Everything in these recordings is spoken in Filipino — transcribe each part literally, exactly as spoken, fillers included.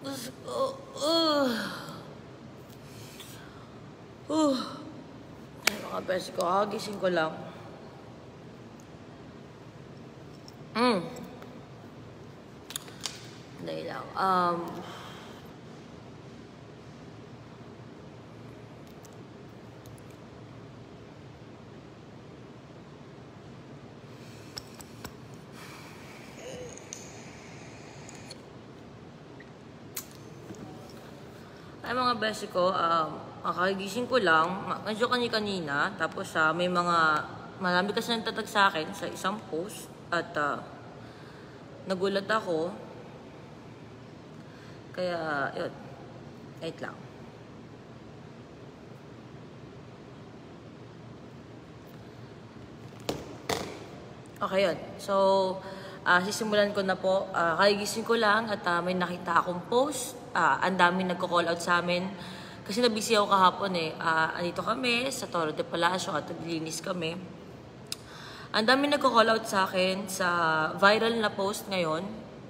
Oh, uh, uh. Ay, mga best ko, kagising ko lang. Hmm. Dahil lang. Um, ay, mga best ko, um, kakagising ko lang, medyo kani-kanina, tapos uh, may mga, marami kasi nagtatag sa akin sa isang post, at uh, nagulat ako, kaya, yun, wait lang. Okay, yun. So, uh, sisimulan ko na po, uh, kakagising ko lang, at uh, may nakita akong post, uh, ang daming nagko-call out sa amin, kasi nabisi ako kahapon eh. Uh, andito kami sa Torre de Palacio at naglilinis kami. Ang dami nagko-call out sa akin sa viral na post ngayon.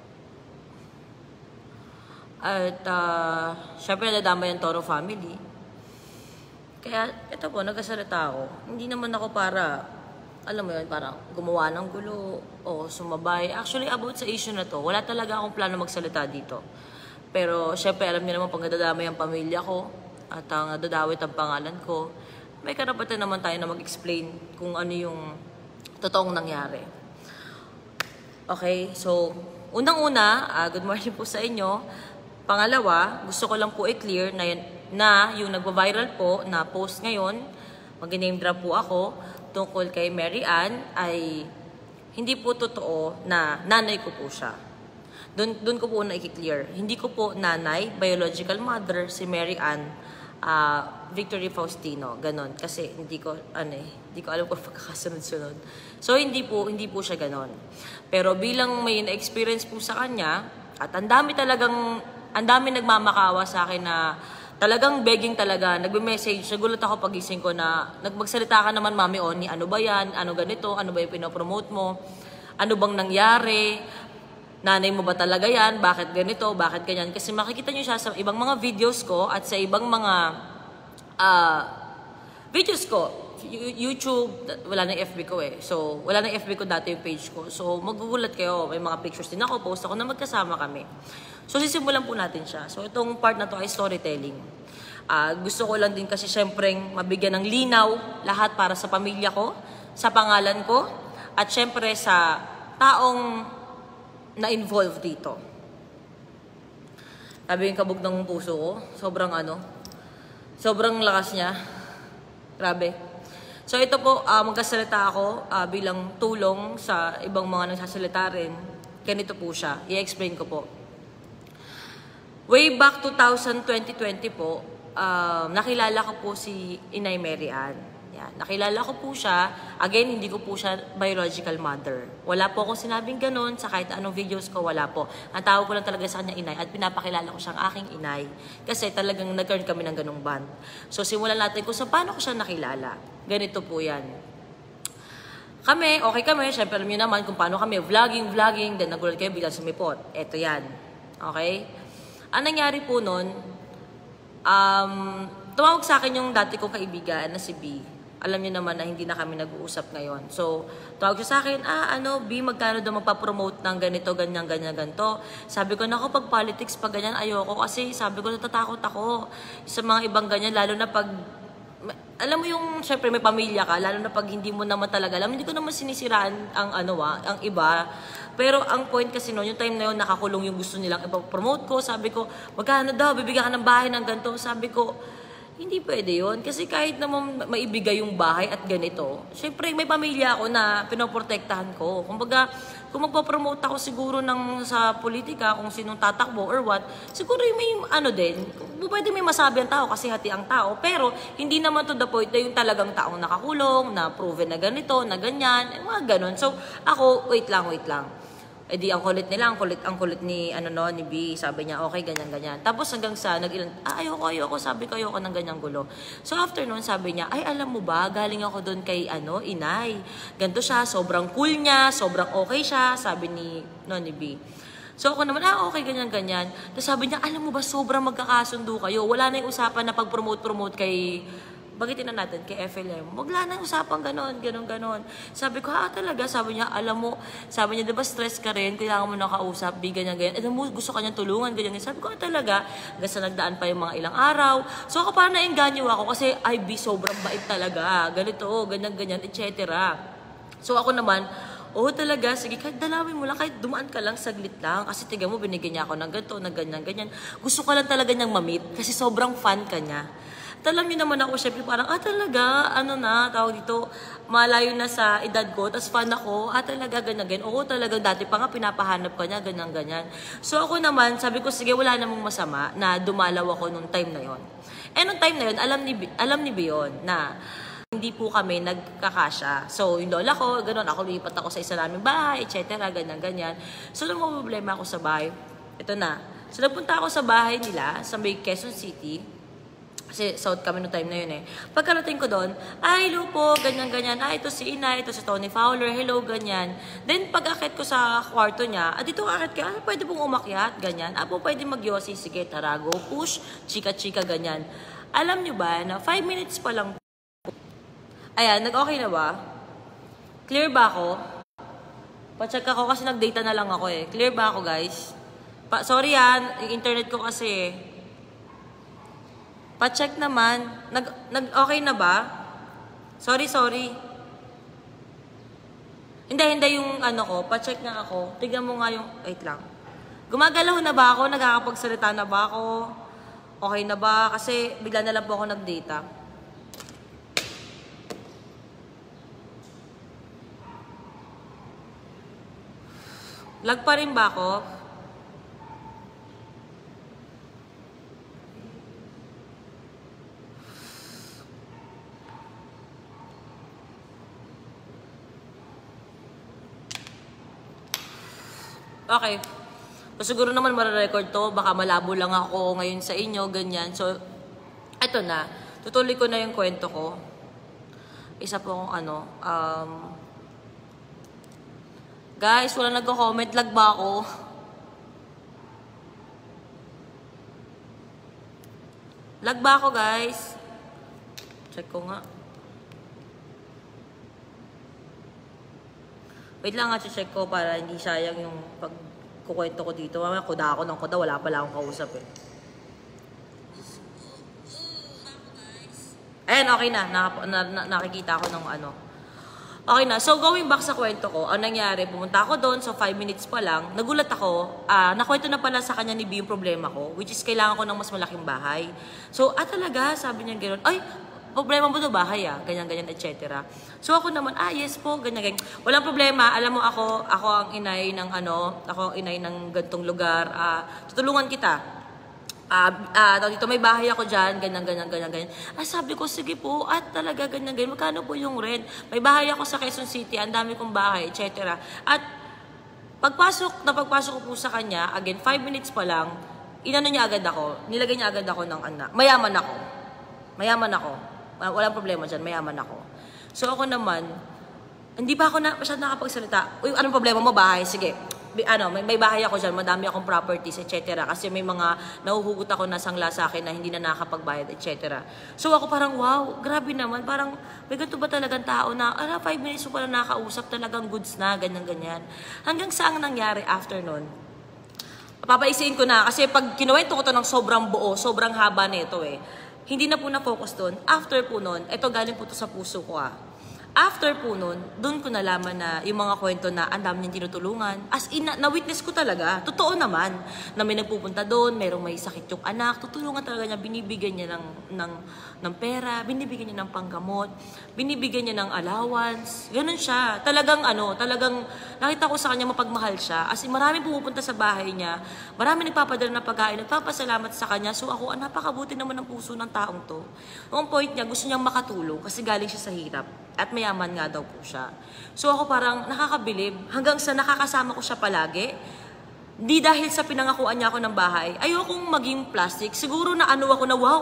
At uh, syempre nadamay ang Toro family. Kaya ito po, nagkasalita ako. Hindi naman ako para, alam mo yun, parang gumawa ng gulo o sumabay. Actually, about sa issue na to, wala talaga akong plano magsalita dito. Pero syempre, alam niyo naman pag nadadamay ang pamilya ko at ang nadadawit ang pangalan ko, may karapatan naman tayo na mag-explain kung ano yung totoong nangyari. Okay, so unang-una, uh, good morning po sa inyo. Pangalawa, gusto ko lang po i-clear na, na yung nagwa-viral po na post ngayon, mag-name drop po ako, tungkol kay Mary Ann ay hindi po totoo na nanay ko po siya. Doon, doon ko po na i-clear. Hindi ko po nanay, biological mother, si Mary Ann uh, Victory Faustino. Ganon. Kasi hindi ko, ano eh, hindi ko alam kung pagkakasunod-sunod. So, hindi po, hindi po siya ganon. Pero bilang may na-experience po sa kanya, at ang dami talagang, ang dami nagmamakawa sa akin na talagang begging talaga, nagbe-message, nagulat ako pagising ko na nagmagsalita ka naman, Mami Oni, ano ba yan, ano ganito, ano ba yung pinopromote mo, ano bang nangyari, nanay mo ba talaga yan, bakit ganito, bakit ganyan, kasi makikita nyo siya sa ibang mga videos ko at sa ibang mga uh, videos ko, YouTube, wala na F B ko eh, so wala na F B ko dati yung page ko, so magugulat kayo, may mga pictures din ako, post ako na magkasama kami. So, sisimulan po natin siya. So, itong part na to ay storytelling. Uh, gusto ko lang din kasi syempreng mabigyan ng linaw lahat para sa pamilya ko, sa pangalan ko, at syempre sa taong na-involve dito. Sabi yung kabog ng puso ko, sobrang ano, sobrang lakas niya. Grabe. So, ito po, uh, magkasalita ako uh, bilang tulong sa ibang mga nagsasalita rin. Ganito po siya. I-explain ko po. Way back twenty twenty po, um, nakilala ko po si Inay Mary Ann. Yan. Nakilala ko po siya. Again, hindi ko po siya biological mother. Wala po akong sinabing ganun sa kahit anong videos ko, wala po. Ang tawag ko lang talaga sa kanya Inay at pinapakilala ko siyang aking Inay. Kasi talagang nag-earn kami ng ganung band. So, simulan natin kung sa paano ko siya nakilala. Ganito po yan. Kami, okay kami. Siyempre, alam niyo naman kung paano kami vlogging, vlogging. Then, nagulat kayo biglang sumipot. Eto yan. Okay? Ang nangyari po nun, um, tumawag sa akin yung dati kong kaibigan na si B. Alam niyo naman na hindi na kami nag-uusap ngayon. So, tawag siya sa akin, ah, ano, B, magkano daw magpa-promote ng ganito, ganyan, ganyan, ganito. Sabi ko, naku, pag politics, pag ganyan, ayoko. Kasi sabi ko, natatakot ako sa mga ibang ganyan, lalo na pag, alam mo yung, syempre may pamilya ka, lalo na pag hindi mo naman talaga alam, hindi ko naman sinisiraan ang ano ah, ang iba. Pero ang point kasi noon, yung time na yun, nakakulong yung gusto nilang ipapromote ko. Sabi ko, magkano daw, bibigyan ka ng bahay ng ganito. Sabi ko, hindi pwede yun. Kasi kahit naman maibigay yung bahay at ganito, syempre may pamilya ako na pinoprotektahan ko. Kumbaga, kung magpapromote ako siguro ng, sa politika, kung sinong tatakbo or what, siguro yung may ano din, pwede may masabi ang tao kasi hati ang tao. Pero hindi naman to the point na yung talagang taong nakakulong, na proven na ganito, na ganyan, mga ganon. So, ako, wait lang, wait lang. Eh di, ang kulit nila, ang kulit, ang kulit ni, ano no, ni B, sabi niya, okay, ganyan, ganyan. Tapos hanggang sa, nag-ilan, ah, ayoko, ayoko, sabi ko, ayoko ng ganyang gulo. So after noon, sabi niya, ay, alam mo ba, galing ako doon kay, ano, Inay. Ganto siya, sobrang cool niya, sobrang okay siya, sabi ni, no, ni B. So ako naman, ah okay, ganyan-ganyan. Tapos sabi niya, alam mo ba, sobrang magkakasundo kayo. Wala na yung usapan na pag-promote-promote kay, bagitin na natin, kay F L M. Wala na yung usapan ganon, ganon, ganon. Sabi ko, ah talaga, sabi niya, alam mo, sabi niya, diba stress ka rin, kailangan mo nakausap, di ganyan, ganyan. Alam mo, gusto ka niyang tulungan, ganyan, ganyan. Sabi ko, ah talaga, hanggang sa nagdaan pa yung mga ilang araw. So ako parang naengganyo ako kasi, I B, sobrang bait talaga. Ganito, ganyan, ganyan, et cetera. So ako naman, oo talaga, sige, kahit dalawin mo lang, kahit dumaan ka lang, saglit lang. Kasi tiga mo, binigyan niya ako ng ganito, ng ganyan, ganyan. Gusto ka lang talaga niyang mamit kasi sobrang fan ka niya. At alam niyo naman ako, syempre parang, ah talaga, ano na, tawag dito, malayo na sa edad ko, tas fan ako, ah talaga, ganyan, ganyan. Oo talaga, dati pa nga, pinapahanap ka niya, ganyan, ganyan. So ako naman, sabi ko, sige, wala namang masama na dumalaw ako nung time na yon. Eh nung time na yon, alam ni, alam ni Bion na, hindi po kami nagkakasya. So, yung lola ko, gano'n, ako lumipat ako sa isa naming bahay, et cetera, ganyan, ganyan. So, nung may problema ako sa bahay, ito na. So, nagpunta ako sa bahay nila, sa may Quezon City, kasi south kami no time na yun eh. Pagkarating ko doon, ay, hello po, ganyan, ganyan. Ah, ito si Ina, ito si Tony Fowler, hello, ganyan. Then, pag-akit ko sa kwarto niya, ah, dito akit ka, ah, pwede pong umakyat, ganyan. Ah, po, pwede mag-yosi, sige, tarago, push, chika-chika, ganyan. Alam nyo ba na five minutes pa lang. Ayan, nag-okay na ba? Clear ba ako? Pa-check ako kasi nag-data na lang ako eh. Clear ba ako, guys? Pa sorry yan, yung internet ko kasi. Pa-check naman. Nag-okay na ba? Sorry, sorry. Hindi, hindi yung ano ko. Pa-check nga ako. Tignan mo nga yung... Wait lang. Gumagalaw na ba ako? Nagkakapagsalita na ba ako? Okay na ba? Kasi bigla na lang po ako nag-data. Lag pa rin ba ako? Okay. So, siguro naman mararecord to. Baka malabo lang ako ngayon sa inyo, ganyan. So, eto na. Tutuloy ko na yung kwento ko. Isa po akong ano, um... guys, wala nagko-comment. Lag ba ako? Lag ba ako, guys? Check ko nga. Wait lang nga, check ko para hindi sayang yung pagkukwento ko dito. Mamaya, kuda ako ng kuda. Wala pala akong kausap eh. Ayan, okay na. Nak na, na nakikita ko ng ano. Okay na. So, going back sa kwento ko, ang nangyari, pumunta ako doon, so five minutes pa lang, nagulat ako, uh, nakwento na pala sa kanya ni B yung problema ko, which is kailangan ko ng mas malaking bahay. So, ah talaga, sabi niya gano'n, ay, problema mo to bahay ah, ganyan-ganyan, et cetera. So, ako naman, ah, yes po, ganyan-ganyan. Walang problema, alam mo ako, ako ang inay ng ano, ako ang inay ng gantong lugar, uh, tutulungan kita. Ah, uh, uh, dito may bahay ako diyan, ganyan ganyan ganyan ganyan. Ah, sabi ko sige po, at talaga ganyan ganyan. Magkano po yung rent? May bahay ako sa Quezon City, ang dami kong bahay, et cetera. At pagpasok, na pagpasok ko po sa kanya, again, five minutes pa lang, inano niya agad ako, nilagay niya agad ako ng anak. Mayaman ako. Mayaman ako. Walang problema diyan, mayaman ako. So ako naman, hindi pa ako na masyadong nakapagsalita. Uy, anong problema mo, bahay? Sige. Ano, may, may bahay ako dyan, madami akong properties, et cetera. Kasi may mga nahuhugot ako na sangla sa akin na hindi na nakakapagbayad, et cetera. So ako parang, wow, grabe naman. Parang, may ganito ba talagang tao na, ala, five minutes mo pala nakakausap, talagang goods na, ganyan-ganyan. Hanggang saan nangyari after nun? Papaisiin ko na, kasi pag kinuwento ko to ng sobrang buo, sobrang haba nito eh. Hindi na po na-focus doon. After po nun, ito galing po to sa puso ko ah. After po nun, doon ko nalaman na yung mga kwento na ang dami niyang tinutulungan. As in, na-witness ko talaga. Totoo naman na may nagpupunta doon, mayroong may sakit yung anak. Tutulungan talaga niya, binibigyan niya ng, ng, ng pera, binibigyan niya ng panggamot, binibigyan niya ng allowance. Ganun siya. Talagang ano, talagang nakita ko sa kanya mapagmahal siya. As in, maraming pumupunta sa bahay niya, maraming nagpapadala ng pagkain, nagpapasalamat sa kanya. So ako, ah, napakabuti naman ng puso ng taong to. Ang point niya, gusto niyang makatulong kasi galing siya sa hirap. At mayaman nga daw po siya. So ako parang nakakabilib. Hanggang sa nakakasama ko siya palagi. Di dahil sa pinangakuan niya ako ng bahay, ayokong maging plastic. Siguro na ano ako na wow,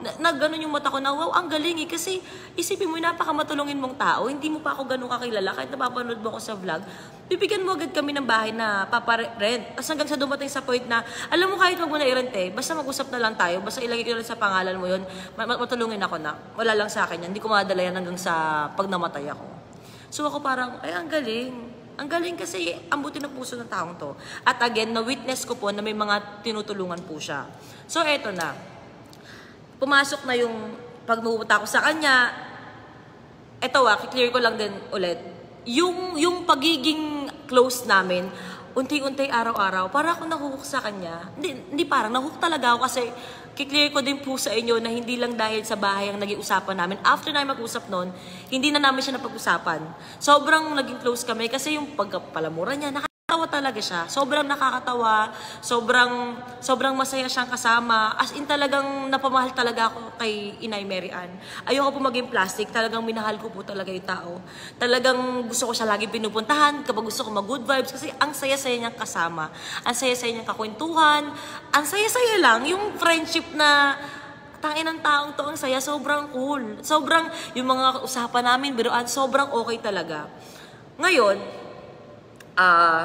na, na ganun yung mata ko na, wow, ang galing eh. Kasi isipin mo, napakamatulungin mong tao, hindi mo pa ako ganun kakilala, kahit napapanood mo ako sa vlog, bibigyan mo agad kami ng bahay na paparent. Tapos hanggang sa dumating sa point na, alam mo kahit wag mo na i-rent eh, basta mag-usap na lang tayo, basta ilagay ko lang sa pangalan mo yun, matulungin ako na. Wala lang sa akin yan, hindi ko madala yan hanggang sa pag namatay ako. So ako parang, ay ang galing. Ang galing kasi ang buti ng puso ng taong to. At again, na-witness ko po na may mga tinutulungan po siya. So eto na. Pumasok na yung pagmupunta ko sa kanya. Eto ah, clear ko lang din ulit. Yung, yung pagiging close namin, unti-unti araw-araw, para ako nahuhook sa kanya. Hindi, hindi parang, nahook talaga ako kasi kiklear ko din po sa inyo na hindi lang dahil sa bahay ang naging usapan namin. After namin mag-usap noon, hindi na namin siya napag-usapan. Sobrang naging close kami kasi yung pagpalamura niya, nakakatawa talaga siya. Sobrang nakakatawa, sobrang, sobrang masaya siyang kasama. As in talagang napamahal talaga ako kay Inay Mary Ann. Ayoko po maging plastic, talagang minahal ko po talaga yung tao. Talagang gusto ko siya lagi pinupuntahan kapag gusto ko mag-good vibes kasi ang saya-saya niyang kasama. Ang saya-saya niyang kakwentuhan. Ang saya-saya lang, yung friendship na tangin ng taong to, ang saya, sobrang cool. Sobrang, yung mga usapan namin, biruan, sobrang okay talaga. Ngayon, ah, uh,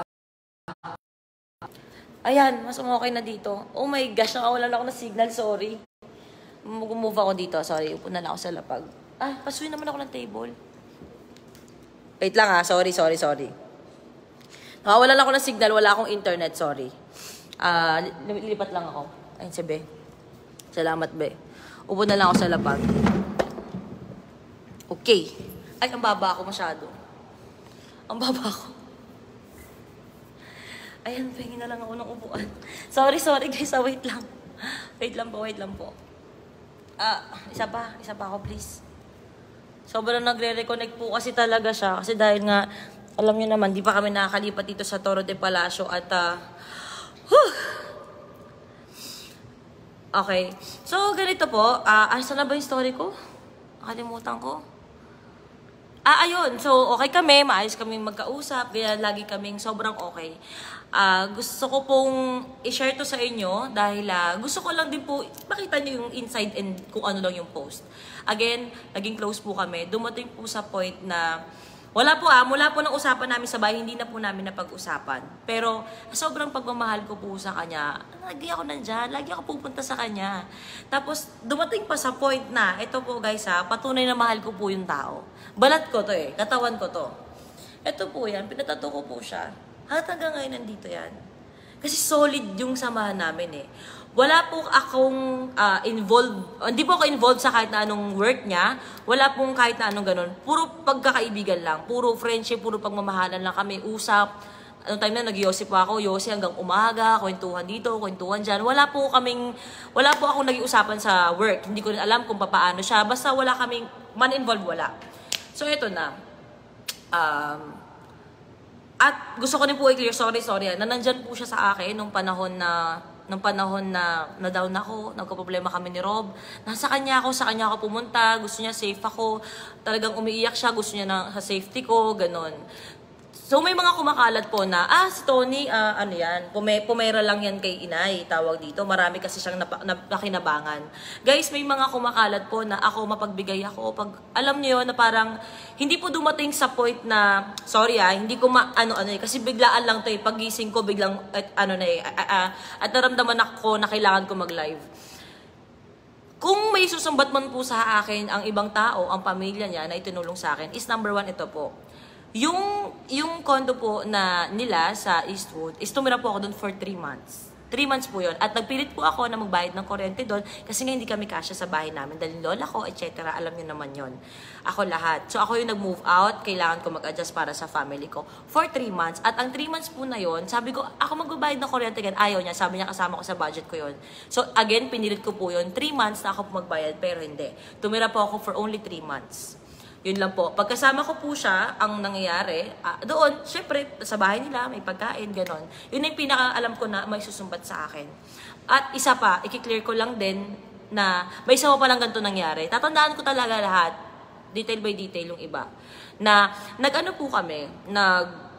ayan, mas okay na dito. Oh my gosh, nakawalan ako ng signal, sorry. Mag-move ako dito, sorry. Upo na lang ako sa lapag. Ah, pasuin naman ako ng table. Wait lang ha, sorry, sorry, sorry. Nakawalan ako ng signal, wala akong internet, sorry. Ah, uh, lilipat lang ako. Ayun si Be. Salamat, Be. Upo na lang ako sa lapag. Okay. Ay, ang baba ako masyado. Ang baba ako. Ayan, pahingin na lang ako ng upuan. Sorry, sorry guys. Ah, wait lang. Wait lang po, wait lang po. Ah, isa pa. Isa pa ako, please. Sobrang nagre-reconnect po kasi talaga siya. Kasi dahil nga, alam niyo naman, di pa kami nakakalipat dito sa Toro de Palacio at, uh, whew! Okay. So, ganito po. Ah, uh, saan na ba yung story ko? Nakalimutan ko. Ah, ayun. So, okay kami. Maayos kaming magkausap. Kaya lagi kaming sobrang okay. Uh, gusto ko pong i-share to sa inyo dahil uh, gusto ko lang din po makita nyo yung inside and kung ano lang yung post. Again, naging close po kami. Dumating po sa point na wala po ah, mula po ng usapan namin sa bahay, hindi na po namin napag-usapan. Pero sobrang pagmamahal ko po sa kanya, lagi ako nandyan, lagi ako pupunta sa kanya. Tapos dumating pa sa point na, ito po guys ha, patunay na mahal ko po yung tao. Balat ko to eh, katawan ko to. Ito po yan, pinatato ko po siya. Hanggang hanggang ngayon nandito yan. Kasi solid yung samahan namin eh. Wala po akong uh, involved, hindi po ako involved sa kahit na anong work niya. Wala pong kahit na anong ganun. Puro pagkakaibigan lang. Puro friendship, puro pagmamahalan lang kami. Usap. Anong time na nag-yosi pa ako. Yosi hanggang umaga. Kwentuhan dito, kwentuhan dyan. Wala po kaming, wala po akong nag-iusapan sa work. Hindi ko rin alam kung paano siya. Basta wala kaming, man-involved, wala. So, ito na. Um... At gusto ko din po i-clear, sorry, sorry, na nandyan po siya sa akin nung panahon na, nung panahon na na-down ako, nagka-problema kami ni Rob. Nasa kanya ako, sa kanya ako pumunta, gusto niya safe ako, talagang umiiyak siya, gusto niya na sa safety ko, ganon. So may mga kumakalat po na, ah, si Tony, uh, ano yan, pume pumera lang yan kay Inay, tawag dito. Marami kasi siyang nakinabangan. Guys, may mga kumakalat po na ako, mapagbigay ako. Pag, alam niyo na parang, hindi po dumating sa point na, sorry ah, hindi ko ma, ano, ano eh, kasi biglaan lang to eh, pagising ko, biglang, at, ano na eh, uh, uh, at naramdaman ako na kailangan ko mag-live. Kung may susumbat man po sa akin ang ibang tao, ang pamilya niya na itinulong sa akin, is number one ito po. Yung, yung condo po na nila sa Eastwood, is tumira po ako doon for three months. three months po yun. At nagpilit po ako na magbayad ng kuryente doon kasi nga hindi kami kasya sa bahay namin. Dahil lola ko, et cetera. Alam niyo naman yon. Ako lahat. So ako yung nag-move out. Kailangan ko mag-adjust para sa family ko for three months. At ang three months po na yon, sabi ko, ako magbabayad ng kuryente again. Ayaw niya. Sabi niya, kasama ko sa budget ko yon. So again, pinilit ko po yon. three months na ako po magbayad, pero hindi. Tumira po ako for only three months. Yun lang po. Pagkasama ko po siya, ang nangyayari, uh, doon, syempre, sa bahay nila, may pagkain, ganon. Yun yung pinaka-alam ko na may susumbat sa akin. At isa pa, i-clear ko lang din na may isa pa palang ganito nangyari. Tatandaan ko talaga lahat, detail by detail yung iba. Na, nag-ano po kami, nag,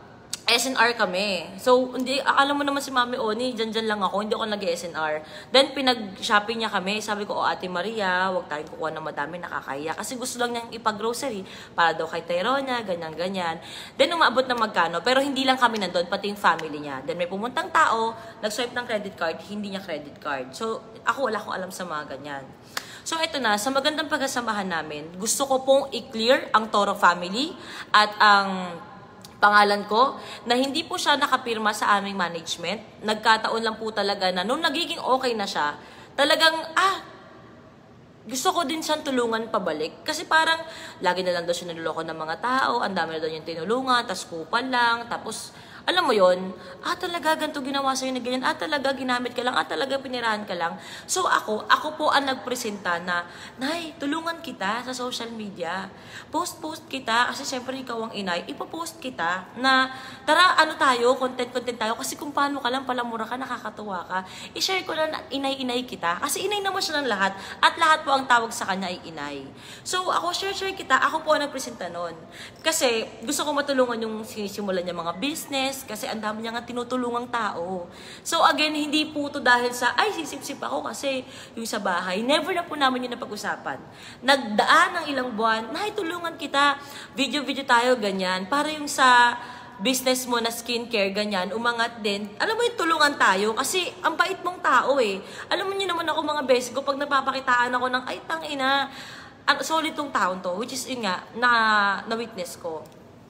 S N R kami. So, hindi, alam mo naman si Mami Oni, dyan-dyan lang ako, hindi ako nag-S N R. Then, pinag-shopping niya kami. Sabi ko, oh, Ate Maria, huwag tayong kukuha ng madami, nakakaya. Kasi gusto lang niyang ipag-grocery para daw kay Tyrone, ganyan-ganyan. Then, umabot na magkano. Pero hindi lang kami nandun, pati yung family niya. Then, may pumuntang tao, nag-swipe ng credit card, hindi niya credit card. So, ako wala akong alam sa mga ganyan. So, ito na, sa magandang pagkasamahan namin, gusto ko pong i-clear ang Toro family at ang pangalan ko, na hindi po siya nakapirma sa aming management. Nagkataon lang po talaga na nung nagiging okay na siya, talagang, ah, gusto ko din siyang tulungan pabalik. Kasi parang, lagi na lang daw siya niloloko ng mga tao, ang dami na daw yung tinulungan, tas kupal lang, tapos, alam mo yon, ah talaga ganito ginawa sa'yo na ganyan, ah talaga ginamit ka lang, ah talaga pinirahan ka lang. So ako, ako po ang nagpresenta na, Nay, tulungan kita sa social media. Post-post kita, kasi syempre ikaw ang inay, ipopost kita na, tara ano tayo, content-content tayo, kasi kung paano ka lang, palamura ka, nakakatuwa ka, i-share ko na inay-inay kita, kasi inay naman siya ng lahat, at lahat po ang tawag sa kanya ay inay. So ako, share-share kita, ako po ang nagpresenta nun. Kasi gusto ko matulungan yung sinisimulan niya mga business, kasi ang dami niya nga tinutulungang tao. So again, hindi po to dahil sa, ay sisip-sip ako kasi yung sa bahay. Never na po namin yun napag-usapan. Nagdaan ng ilang buwan, Nay, tulungan kita, video-video tayo, ganyan. Para yung sa business mo na skincare, ganyan, umangat din. Alam mo yung tulungan tayo kasi ang bait mong tao eh. Alam mo niyo naman ako mga beses ko, pag napapakitaan ako ng, ay tangina, solid tong taon to, which is yun nga, na, na-witness ko.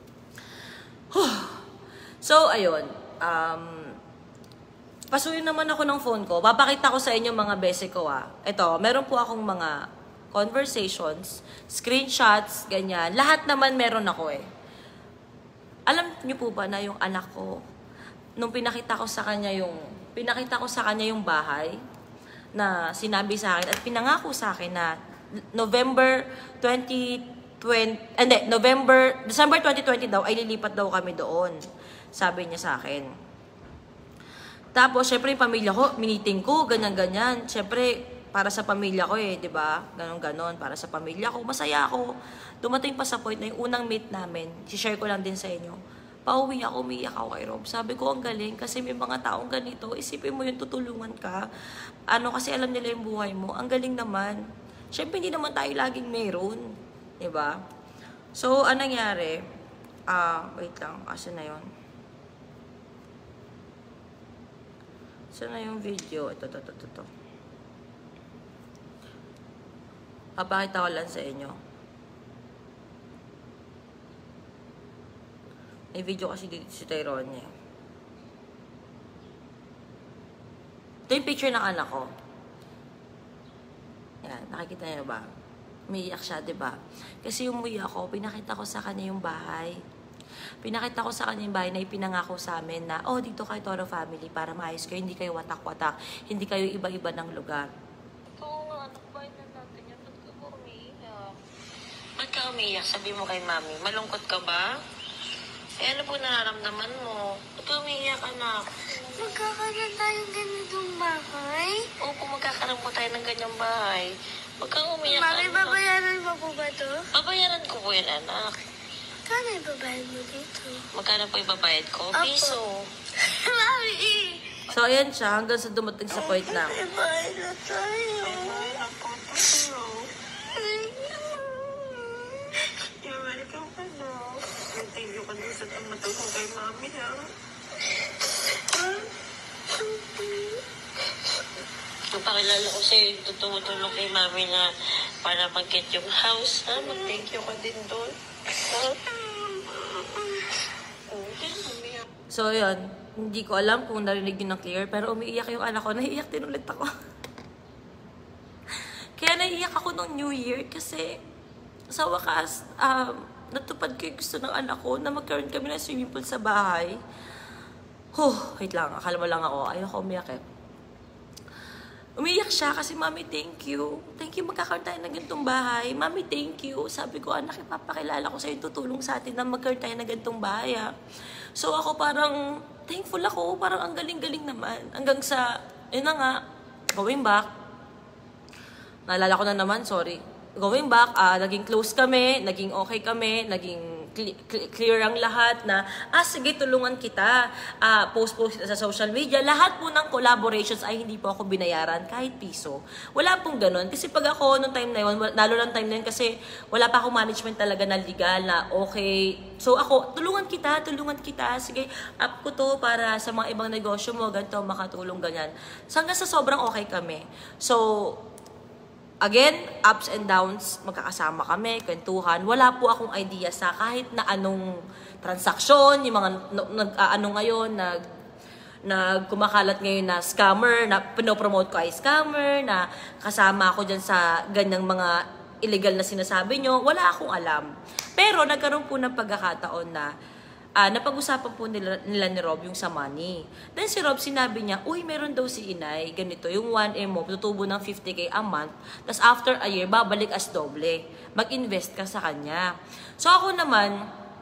Huh. So, ayun. Um, pasuyin naman ako ng phone ko. Papakita ko sa inyo mga bese ko ah. Ito, meron po akong mga conversations, screenshots, ganyan. Lahat naman meron ako eh. Alam niyo po ba na yung anak ko, nung pinakita ko sa kanya yung, pinakita ko sa kanya yung bahay, na sinabi sa akin at pinangako sa akin na November twenty twenty, hindi, November, December twenty twenty daw, ay lilipat daw kami doon. Sabi niya sa akin. Tapos, syempre, yung pamilya ko, miniting ko, ganyan-ganyan. Syempre, para sa pamilya ko eh, di ba? Ganon-ganon, para sa pamilya ko. Masaya ako. Dumating pa sa point na yung unang meet namin, share ko lang din sa inyo. Pauwi ako, umiyak ako kay Rob. Sabi ko, ang galing, kasi may mga taong ganito. Isipin mo yung tutulungan ka. Ano, kasi alam nila yung buhay mo. Ang galing naman. Syempre, hindi naman tayo laging mayroon. Di ba? So, anong nangyari? Ah, uh, wait lang. Kasi na yun. Saan na yung video? Ito, ito, ito, ito. Papakita ko lang sa inyo. May video kasi dito si Tyrone niya. Ito yung picture ng anak ko. Yan, nakikita niyo ba? Umiiyak siya, diba? Kasi yung umuwi ako, pinakita ko sa kanya yung bahay. Pinakita ko sa kanya yung bahay na ipinangako sa amin na, oh, dito kayo Toro family para maayos kayo, hindi kayo watak-watak, hindi kayo iba-iba ng lugar. Oo nga, anak, bahay na natin yan. Ba't ka ba umiiyak? Ba't ka umiiyak? Sabi mo kay mami, malungkot ka ba? Eh, ano po nararamdaman mo? Ba't ka umiiyak, anak? Magkakaroon tayong ganitong bahay? Opo, magkakaroon po tayo ng ganyang bahay. Huwag kang umiyak, Mami, anak. babayaran mo po ba to? Babayaran ko po yan, anak. Kano ibabayad mo dito? Magkano po ibabayad ko? Apo. Piso. Mami! So, ayan siya, hanggang sa dumating sa point na, Ibabayad na tayo. You're welcome, anak. Thank you ka din sa tumatag ko kay mami, ha? Magpakilala ko sa'yo, tutulong kay mami na para mag-get yung house, ha? Mag-thank you ka din doon. Ha? so yun, hindi ko alam kung narinig yun ng clear, pero umiiyak yung anak ko, naiiyak din ulit ako. Kaya naiiyak ako nung New Year kasi sa wakas, um, natupad ko yung gusto ng anak ko na magkaroon kami ng swimming pool sa bahay. Huh, wait lang, akala mo lang ako, ayoko umiyak eh. Umiyak siya kasi, Mami, thank you. Thank you, magkakaroon tayo ng ganitong bahay. Mami, thank you. Sabi ko, anak, ipapakilala ko sa'yo, tutulong sa atin na magkaroon tayo ng ganitong bahay. Ha? So ako parang, thankful ako. Parang ang galing-galing naman. Hanggang sa, yun na nga, going back. Naalala ko na naman, sorry. Going back, uh, naging close kami, naging okay kami, naging clear ang lahat na, ah, sige, tulungan kita. Ah, post-post sa social media. Lahat po ng collaborations ay hindi po ako binayaran kahit piso. Wala pong ganun. Kasi pag ako, nung time na yun, lalo lang time na yun, kasi wala pa akong management talaga na legal na okay. So ako, tulungan kita, tulungan kita. Sige, up ko to para sa mga ibang negosyo mo, ganito, makatulong, ganyan. So hanggang sa sobrang okay kami. So, again, ups and downs, magkakasama kami, kwentuhan. Wala po akong idea sa kahit na anong transaksyon, yung mga nag, uh, ano ngayon, nag, nag kumakalat ngayon na scammer, na pinopromote ko ay scammer, na kasama ako dyan sa ganyang mga illegal na sinasabi nyo. Wala akong alam. Pero nagkaroon po ng pagkakataon na Uh, napag-usapan po nila, nila ni Rob yung sa money. Then si Rob sinabi niya, uy, meron daw si Inay, ganito, yung one M mo, tutubo ng fifty K a month, tapos after a year, babalik as doble. Mag-invest ka sa kanya. So ako naman,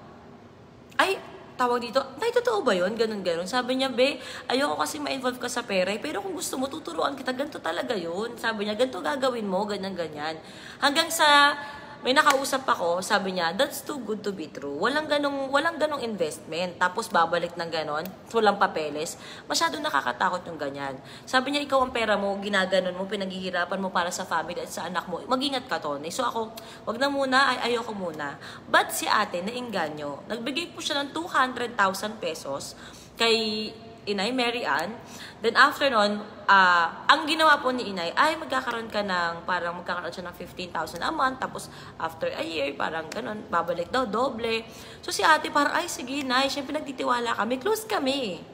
ay, tawag dito, tay, totoo ba yun? Ganun, ganun. Sabi niya, be, ayoko kasi ma-involve ka sa pera, pero kung gusto mo, tuturuan kita, ganito talaga yun. Sabi niya, ganito gagawin mo, ganyan, ganyan. Hanggang sa, may nakausap ako, sabi niya, that's too good to be true. Walang ganong, walang ganong investment. Tapos babalik ng ganon, walang papeles. Masyado nakakatakot yung ganyan. Sabi niya, ikaw ang pera mo, ginaganon mo, pinaghihirapan mo para sa family at sa anak mo. Mag-ingat ka, Tony. So ako, wag na muna, ay ayoko muna. But si ate, nainganyo. Nagbigay po siya ng two hundred thousand pesos kay Inay Mary Ann. Then after nun, uh, ang ginawa po ni Inay ay magkakaroon ka ng, parang magkakaroon siya ng fifteen thousand a month. Tapos after a year, parang ganun, babalik daw, doble. So si ate parang, ay sige Nay, syempre nagtitiwala kami, close kami.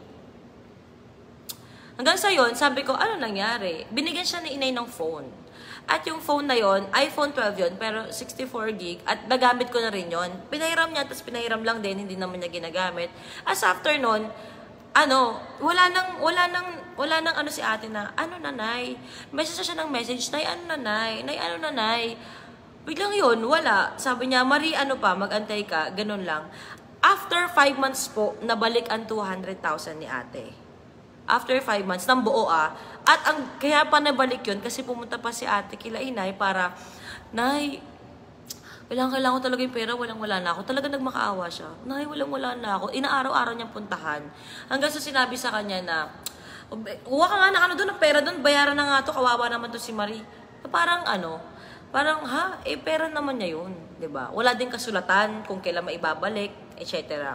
Hanggang sa yun, sabi ko, ano nangyari? Binigyan siya ni Inay ng phone. At yung phone na yon, iPhone twelve yun, pero sixty-four gig, at nagamit ko na rin yon. Pinahiram niya, tapos pinahiram lang din, hindi naman niya ginagamit. As after nun, ano, wala nang, wala nang, wala nang ano si ate na, ano nanay? Message siya ng message, nay, ano nanay? Nay, ano nanay? Biglang yun, wala. Sabi niya, Marie, ano pa, mag-antay ka, ganun lang. After five months po, nabalik ang two hundred thousand ni ate. After five months, ng buo ah. At ang, kaya pa nabalik yun, kasi pumunta pa si ate kila Inay para, Nay, kailangan, kailangan ko talaga yung pera, walang-wala na ako. Talaga nagmakaawa siya. Nay, walang-wala na ako. Inaaraw-araw niyang puntahan. Hanggang sa sinabi sa kanya na, huwa ka nga na ano doon, ng pera doon, bayaran na nga to, kawawa naman to si Marie. Parang ano, parang ha, eh pera naman niya yun. Diba? Wala din kasulatan kung kailan maibabalik, et cetera.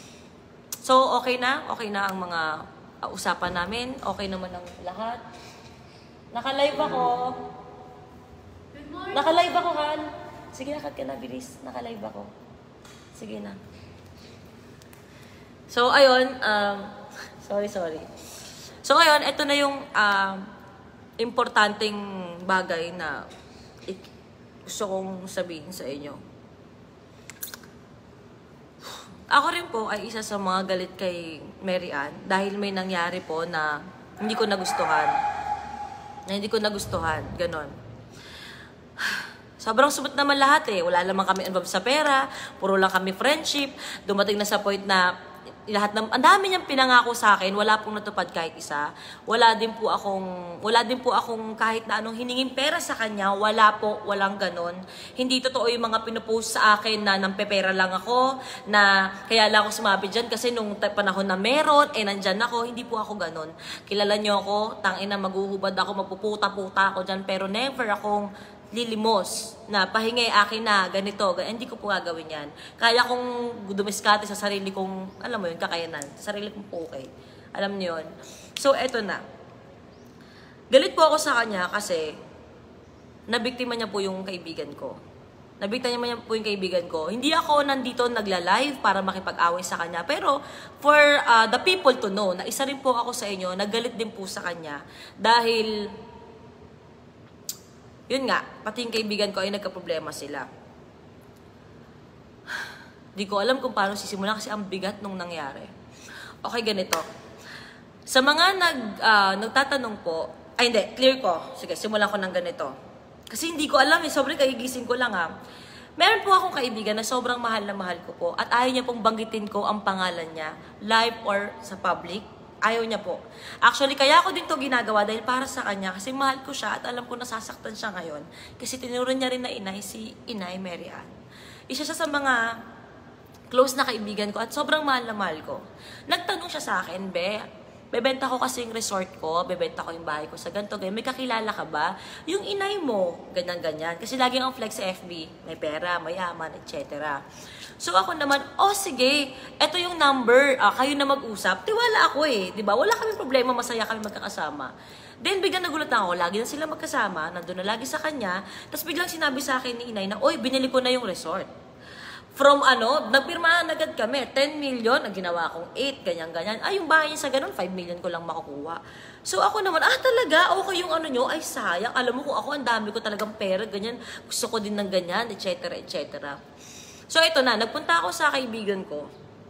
So, okay na? Okay na ang mga uh, usapan namin. Okay naman ang lahat. Naka-live ako. Naka-live ako, Han. Sige, nakat ka na, bilis. Naka-live ako. Sige na. So, ayun. Um, sorry, sorry. So, ayun. Ito na yung um, importanteng bagay na gusto kong sabihin sa inyo. Ako rin po ay isa sa mga galit kay Mary Ann dahil may nangyari po na hindi ko nagustuhan. Na hindi ko nagustuhan. Ganon. Sobrang subot naman lahat eh. Wala naman kami involved sa pera. Puro lang kami friendship. Dumating na sa point na lahat ng, ang dami niyang pinangako sa akin. Wala pong natupad kahit isa. Wala din po akong, wala din po akong kahit na anong hiningin pera sa kanya. Wala po, walang ganon. Hindi totoo yung mga pinupost sa akin na nampepera lang ako. Na kaya lang ako sumabi dyan kasi nung panahon na meron, eh nandyan ako. Hindi po ako ganon. Kilala niyo ako, tangina maghuhubad ako, magpuputa-puta ako dyan. Pero never akong lilimos na pahingay akin na ganito, ganito, hindi ko po gagawin yan. Kaya kong dumiskate sa sarili kong, alam mo yun, kakayanan, sa sarili kong okay. Alam niyo yun. So, eto na. Galit po ako sa kanya kasi nabiktima niya po yung kaibigan ko. Nabiktima niya po yung kaibigan ko. Hindi ako nandito nagla-live para makipag-away sa kanya. Pero for uh, the people to know, na isa rin po ako sa inyo, nagalit din po sa kanya. Dahil yun nga, pati yung kaibigan ko ay nagka-problema sila. Di ko alam kung paano sisimula kasi ang bigat nung nangyari. Okay, ganito. Sa mga nag, uh, nagtatanong po, ay hindi, clear ko. Sige, simulan ko ng ganito. Kasi hindi ko alam eh, sobrang kagigising ko lang ha. Meron po akong kaibigan na sobrang mahal na mahal ko po at ayaw niya pong banggitin ko ang pangalan niya, live or sa public. Ayaw niya po. Actually, kaya ako din to ginagawa dahil para sa kanya. Kasi mahal ko siya at alam ko nasasaktan siya ngayon. Kasi tinuro niya rin na inay si Inay Mary Ann. Isa siya sa mga close na kaibigan ko at sobrang mahal na mahal ko. Nagtanong siya sa akin, Be, bebenta ko kasi yung resort ko, bebenta ko yung bahay ko sa ganito, ganyan. May kakilala ka ba? Yung inay mo, ganyan-ganyan. Kasi lagi ang flex sa F B, may pera, mayaman, et cetera. So ako naman, oh sige, eto yung number, ah, kayo na mag-usap. Tiwala ako eh, di ba? Wala kaming problema, masaya kami magkakasama. Then biglang nagulat na ako, lagi na sila magkasama, nandun na lagi sa kanya, tapos biglang sinabi sa akin ni inay na, oy, binili ko na yung resort. From ano, nagpirmahan agad kami, ten million, ang ginawa kong eight, ganyan-ganyan. Ay, yung bahay niya sa ganun, five million ko lang makukuha. So ako naman, ah talaga, okay yung ano nyo, ay sayang, alam mo kung ako, ang dami ko talagang pera, ganyan, gusto ko din ng ganyan, et cetera, et cetera. So ito na, nagpunta ako sa kaibigan ko,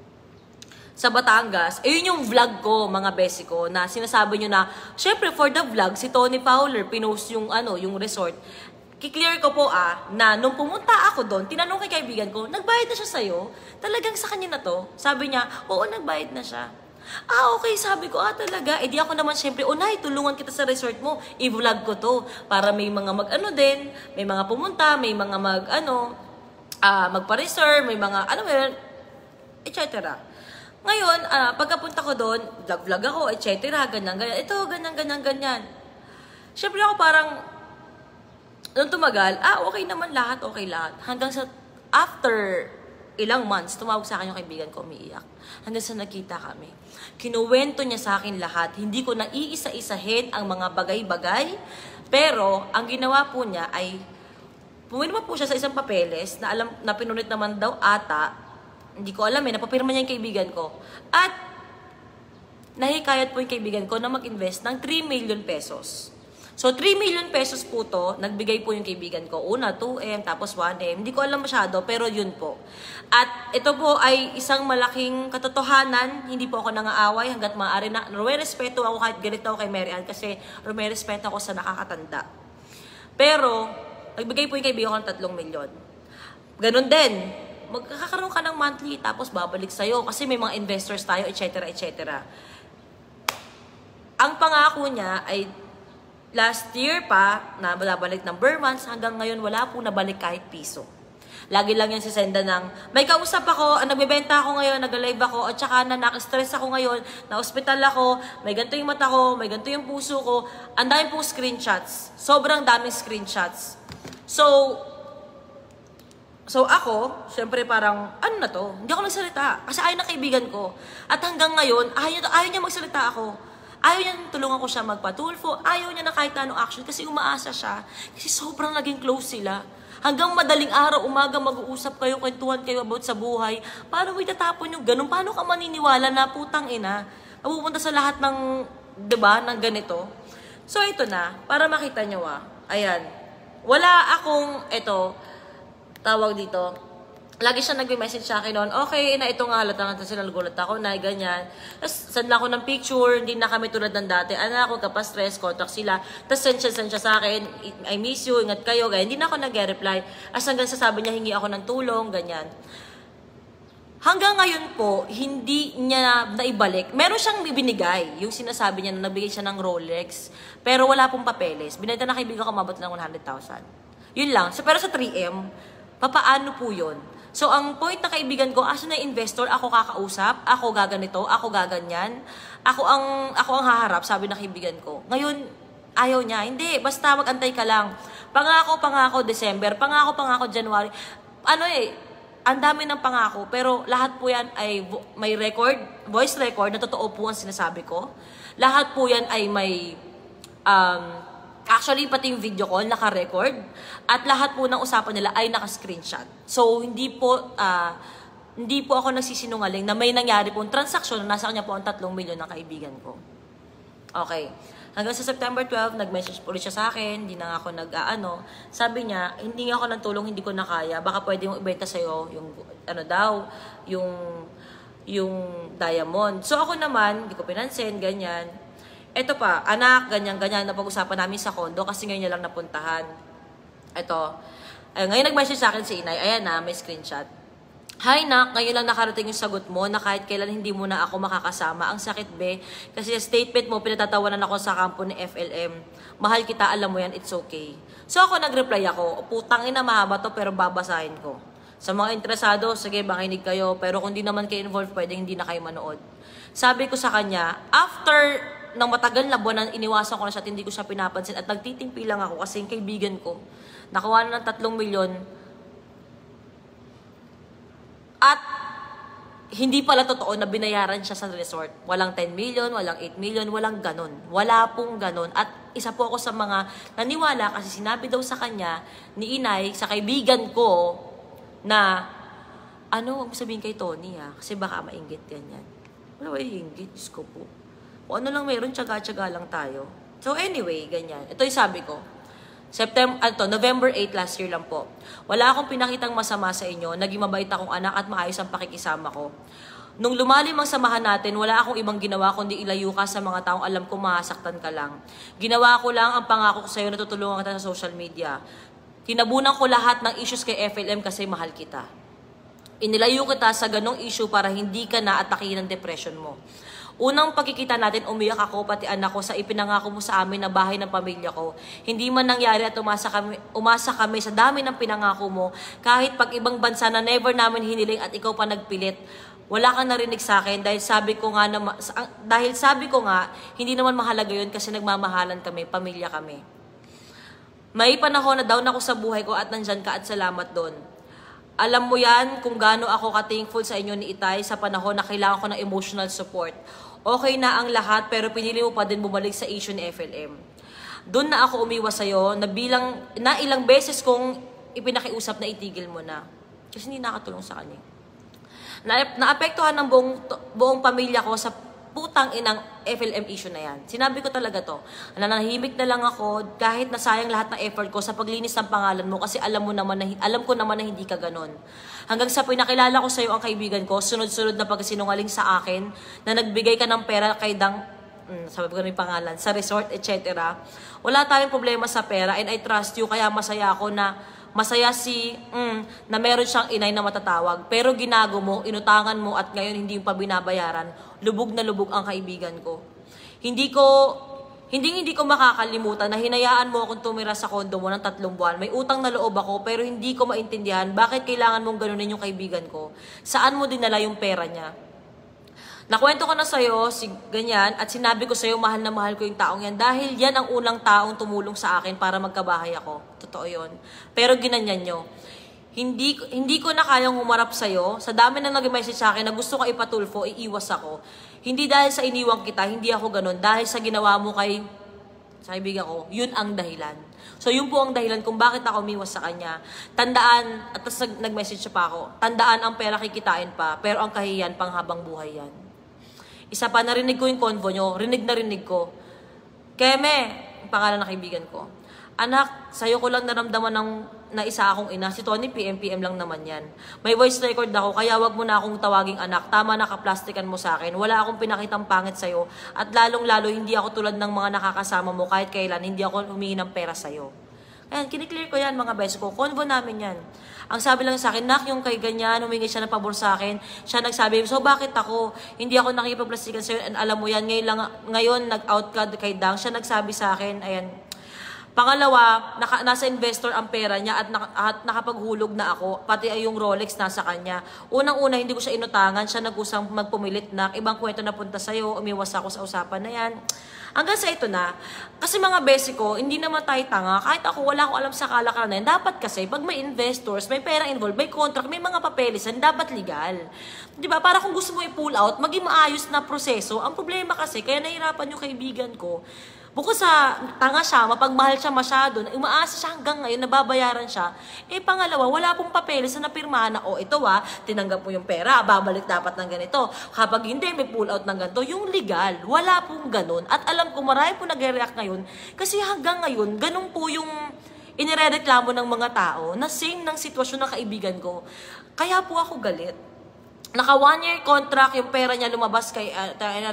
sa Batangas. Eh, yun yung vlog ko, mga besi ko, na sinasabi nyo na, syempre, for the vlog, si Tony Fowler, pinost yung, ano, yung resort. Kiklear ko po ah, na nung pumunta ako doon, tinanong kay kaibigan ko, nagbayad na siya sa'yo? Talagang sa kanya na to? Sabi niya, oo, nagbayad na siya. Ah, okay, sabi ko, ah, talaga. Eh, di ako naman syempre, unay, tulungan kita sa resort mo. I-vlog ko to. Para may mga mag-ano din, may mga pumunta, may mga mag-ano, ah, magpa-reserve, may mga, ano yun, et cetera. Ngayon, ah, pagkapunta ko doon, vlog-vlog ako, et cetera, ganyan, ganyan. Ito, ganyan, ganyan, ganyan. Syempre ako parang, nung tumagal, ah, okay naman lahat, okay lahat. Hanggang sa, after ilang months, tumawag sa akin yung kaibigan ko, umiiyak. Hanggang sa nakita kami. Kinuwento niya sa akin lahat. Hindi ko na iisa-isahin ang mga bagay-bagay. Pero, ang ginawa po niya ay, pumirma po siya sa isang papeles na alam na pinunit naman daw ata. Hindi ko alam eh, napapirma niya yung kaibigan ko. At, nahikayat po yung kaibigan ko na mag-invest ng three million pesos. So, three million pesos po to, nagbigay po yung kaibigan ko. Una, two M, tapos one M. Hindi ko alam masyado, pero yun po. At ito po ay isang malaking katotohanan. Hindi po ako nangaaway hanggat maaari na. Rumerespeto ako kahit galit ako kay Mary Ann kasi rumerespeto ako sa nakakatanda. Pero, nagbigay po yung kaibigan ko ng tatlong milyon. Ganun din. Magkakaroon ka ng monthly, tapos babalik sa'yo. Kasi may mga investors tayo, et cetera, et cetera. Ang pangako niya ay last year pa, na babalik ng bare months, hanggang ngayon wala po nabalik kahit piso. Lagi lang yan si Senda ng, may kausap ako, nagbebenta ako ngayon, nag-live ako, at saka na naka-stress ako ngayon, na-hospital ako, may ganito yung mata ko, may ganito yung puso ko, ang dami pong screenshots. Sobrang daming screenshots. So, so ako, syempre parang, ano na to? Hindi ako nagsalita. Kasi ayaw na kaibigan ko. At hanggang ngayon, ayaw, ayaw niya magsalita ako. Ayaw niya tulungan ko siya magpatulfo. Ayaw niya na kahit anong action kasi umaasa siya. Kasi sobrang naging close sila. Hanggang madaling araw, umaga mag-uusap kayo, kwentuhan kayo about sa buhay. Paano mo itatapon yung ganun? Paano ka maniniwala na putang ina? Mapupunta sa lahat ng, diba, ng ganito. So ito na, para makita nyo ah. Ayan. Wala akong, ito, tawag dito, lagi siya nag-message sa akin noon, okay, na ito nga, halata nga sila, nagulat ako na, ganyan. Tapos, send lang ako ng picture, hindi na kami tulad ng dati. Anak, huwag ka pa stress, contact sila. Tapos, send siya, send siya sa akin, I miss you, ingat kayo, ganyan. Hindi na ako nag-reply. As hanggang sasabi niya, hingi ako ng tulong, ganyan. Hanggang ngayon po, hindi niya naibalik. Meron siyang binigay, yung sinasabi niya na nabigay siya ng Rolex, pero wala pong papeles. Binenta na kaibigan ko, mabot lang one hundred thousand. Yun lang. So, pero sa three M, papaano po yun? So, ang point na kaibigan ko, asa na investor, ako kakausap, ako gaganito, ako gaganyan, ako ang, ako ang haharap, sabi na kaibigan ko. Ngayon, ayaw niya, hindi, basta mag-antay ka lang. Pangako, pangako, December, pangako, pangako, January. Ano eh, ang dami ng pangako, pero lahat po yan ay may record, voice record, na totoo po ang sinasabi ko. Lahat po yan ay may, um, actually, pati yung video call, naka-record. At lahat po ng usapan nila ay naka-screenshot. So, hindi po, uh, hindi po ako nagsisinungaling na may nangyari pong transaksyon na nasa kanya po ang tatlong milyon ng kaibigan ko. Okay. Hanggang sa September twelfth, nag-message po ulit siya sa akin. Hindi na nga ako nag-ano. Sabi niya, hindi nga ako ng tulong, hindi ko na kaya. Baka pwede mong ibenta sa'yo yung, ano daw, yung, yung diamond. So, ako naman, hindi ko pinansin, ganyan. Ito pa, anak, ganyan-ganyan, napag-usapan namin sa condo kasi ngayon niya lang napuntahan. Ito, ay, ngayon nag-message sa akin si inay, ayan na, may screenshot. Hi, nak, ngayon lang nakarating yung sagot mo na kahit kailan hindi mo na ako makakasama. Ang sakit, be, kasi statement mo, pinatatawanan ako sa kampo ni F L M. Mahal kita, alam mo yan, it's okay. So ako nag-reply ako, putang ina, mahaba to, pero babasahin ko. Sa mga interesado, sige, makinig kayo. Pero kung di naman kayo involved, pwede hindi na kayo manood. Sabi ko sa kanya, after ng matagal na buwan, iniwasan ko na siya at hindi ko siya pinapansin. At nagtitimpi lang ako kasi yung kaibigan ko, nakuha na ng tatlong milyon. At hindi pala totoo na binayaran siya sa resort. Walang ten million, walang eight million, walang ganon. Wala pong ganon. At isa po ako sa mga naniwala kasi sinabi daw sa kanya ni Inay, sa kaibigan ko, na ano, huwag mo sabihin kay Tony ha, kasi baka mainggit yan yan. Wala ba yung inggit? Diyos ko po. Kung ano lang meron, tsaga-tsaga lang tayo. So anyway, ganyan. Ito yung sabi ko. September, ano, November eighth last year lang po. Wala akong pinakitang masama sa inyo. Naging mabait akong anak at maayos ang pakikisama ko. Nung lumalim ang samahan natin, wala akong ibang ginawa kundi ilayo ka sa mga taong alam ko mahasaktan ka lang. Ginawa ko lang ang pangako ko sa iyo na tutulungan kita sa social media. Tinabunan ko lahat ng issues kay F L M kasi mahal kita. Inilayo kita sa ganong issue para hindi ka na atakihin ng depression mo. Unang pagkikita natin, umiyak ako pati anak ko sa ipinangako mo sa amin na bahay ng pamilya ko. Hindi man nangyari at umasa kami, umasa kami sa dami ng pinangako mo. Kahit pag ibang bansa na never namin hiniling at ikaw pa nagpilit, wala kang narinig sa akin dahil sabi ko nga, na, dahil sabi ko nga hindi naman mahalaga yun kasi nagmamahalan kami, pamilya kami. May panahon na down ako sa buhay ko at nandyan ka at salamat doon. Alam mo yan kung gaano ako ka-thankful sa inyo ni Itay sa panahon na kailangan ko ng emotional support. Okay na ang lahat pero pinili mo pa din bumalik sa issue ni F L M. Doon na ako umiwas sa'yo na, bilang, na ilang beses kong ipinakiusap na itigil mo na. Kasi hindi nakatulong sa kanya. Na, naapektuhan ng buong, buong pamilya ko sa putang inang F L M issue na yan. Sinabi ko talaga to. Nananahimik na lang ako kahit nasayang lahat ng effort ko sa paglinis ng pangalan mo kasi alam mo naman na, alam ko naman na hindi ka ganon. Hanggang sa pinakilala ko sa iyo ang kaibigan ko, sunod-sunod na pagsinungaling sa akin na nagbigay ka ng pera kay Dang, mm, sabi ko na yung pangalan, sa resort, et cetera. Wala tayong problema sa pera and I trust you kaya masaya ako na masaya si, mm, na meron siyang inay na matatawag. Pero ginago mo, inutangan mo at ngayon hindi yung pa binabayaran. Lubog na lubog ang kaibigan ko. Hindi ko, hindi hindi ko makakalimutan na hinayaan mo akong tumira sa kondo mo ng tatlong buwan. May utang na loob ako pero hindi ko maintindihan bakit kailangan mong ganunin yung kaibigan ko. Saan mo dinala yung pera niya? Nakwento ko na sa'yo, si, ganyan, at sinabi ko sa'yo, mahal na mahal ko yung taong yan dahil yan ang unang taong tumulong sa akin para magkabahay ako. Totoo yun. Pero ginanyan nyo. Hindi, hindi ko na kayang humarap sa'yo. Sa dami na nag-message sa akin na gusto ka ipatulfo, iiwas ako. Hindi dahil sa iniwang kita, hindi ako ganun. Dahil sa ginawa mo kay, sa kaibigan ko, yun ang dahilan. So yun po ang dahilan kung bakit ako umiwas sa kanya. Tandaan, at tapos nag-message pa ako, tandaan ang pera kikitain pa, pero ang kahiyan pang habang buhay yan. Isa pa, narinig ko yung convo nyo. Rinig na rinig ko. Keme, ang pangalan ng kaibigan ko. Anak, sa'yo ko lang naramdaman ng, na isa akong ina. Si Tony, P M P M lang naman yan. May voice record ako, kaya wag mo na akong tawaging anak. Tama na kaplastikan mo sa akin. Wala akong pinakitang pangit sa'yo. At lalong-lalo, hindi ako tulad ng mga nakakasama mo kahit kailan. Hindi ako humingi ng pera sa'yo. Ayan, kiniklear ko yan mga beso ko. Convo namin yan. Ang sabi lang sa akin, nak, yung kay ganyan, humingi siya ng pabor sa akin. Siya nagsabi, so bakit ako? Hindi ako nakipagplastikan sa'yo. And alam mo yan, ngayon, lang, ngayon nag-out ka kay Dang. Siya nagsabi sa akin, ayan. Pangalawa, naka, nasa investor ang pera niya at, naka, at nakapaghulog na ako. Pati ay yung Rolex nasa kanya. Unang-una, hindi ko siya inutangan. Siya nag-usang magpumilit na. Ibang kwento na punta sa'yo. Umiwas ako sa usapan na yan. Hanggang sa ito na, kasi mga besi ko, hindi naman tayo tanga. Kahit ako, wala akong alam sa kalakaran na yan. Dapat kasi, pag may investors, may pera involved, may contract, may mga papelisan, dapat legal. Diba? Para kung gusto mo i-pull out, maging maayos na proseso. Ang problema kasi, kaya nahirapan yung kaibigan ko, bukod sa tanga siya, mapagmahal siya masyado, umaasa siya hanggang ngayon, nababayaran siya. Eh pangalawa, wala pong papeles na napirmahan na, oh ito ah, tinanggap mo yung pera, babalik dapat ng ganito. Kapag hindi, may pull out ng ganito. Yung legal, wala pong ganun. At alam ko, marami po nag-react ngayon, kasi hanggang ngayon, ganun po yung inirereklamo ng mga tao na same ng sitwasyon ng kaibigan ko. Kaya po ako galit. Naka one year contract, yung pera niya lumabas kay, uh,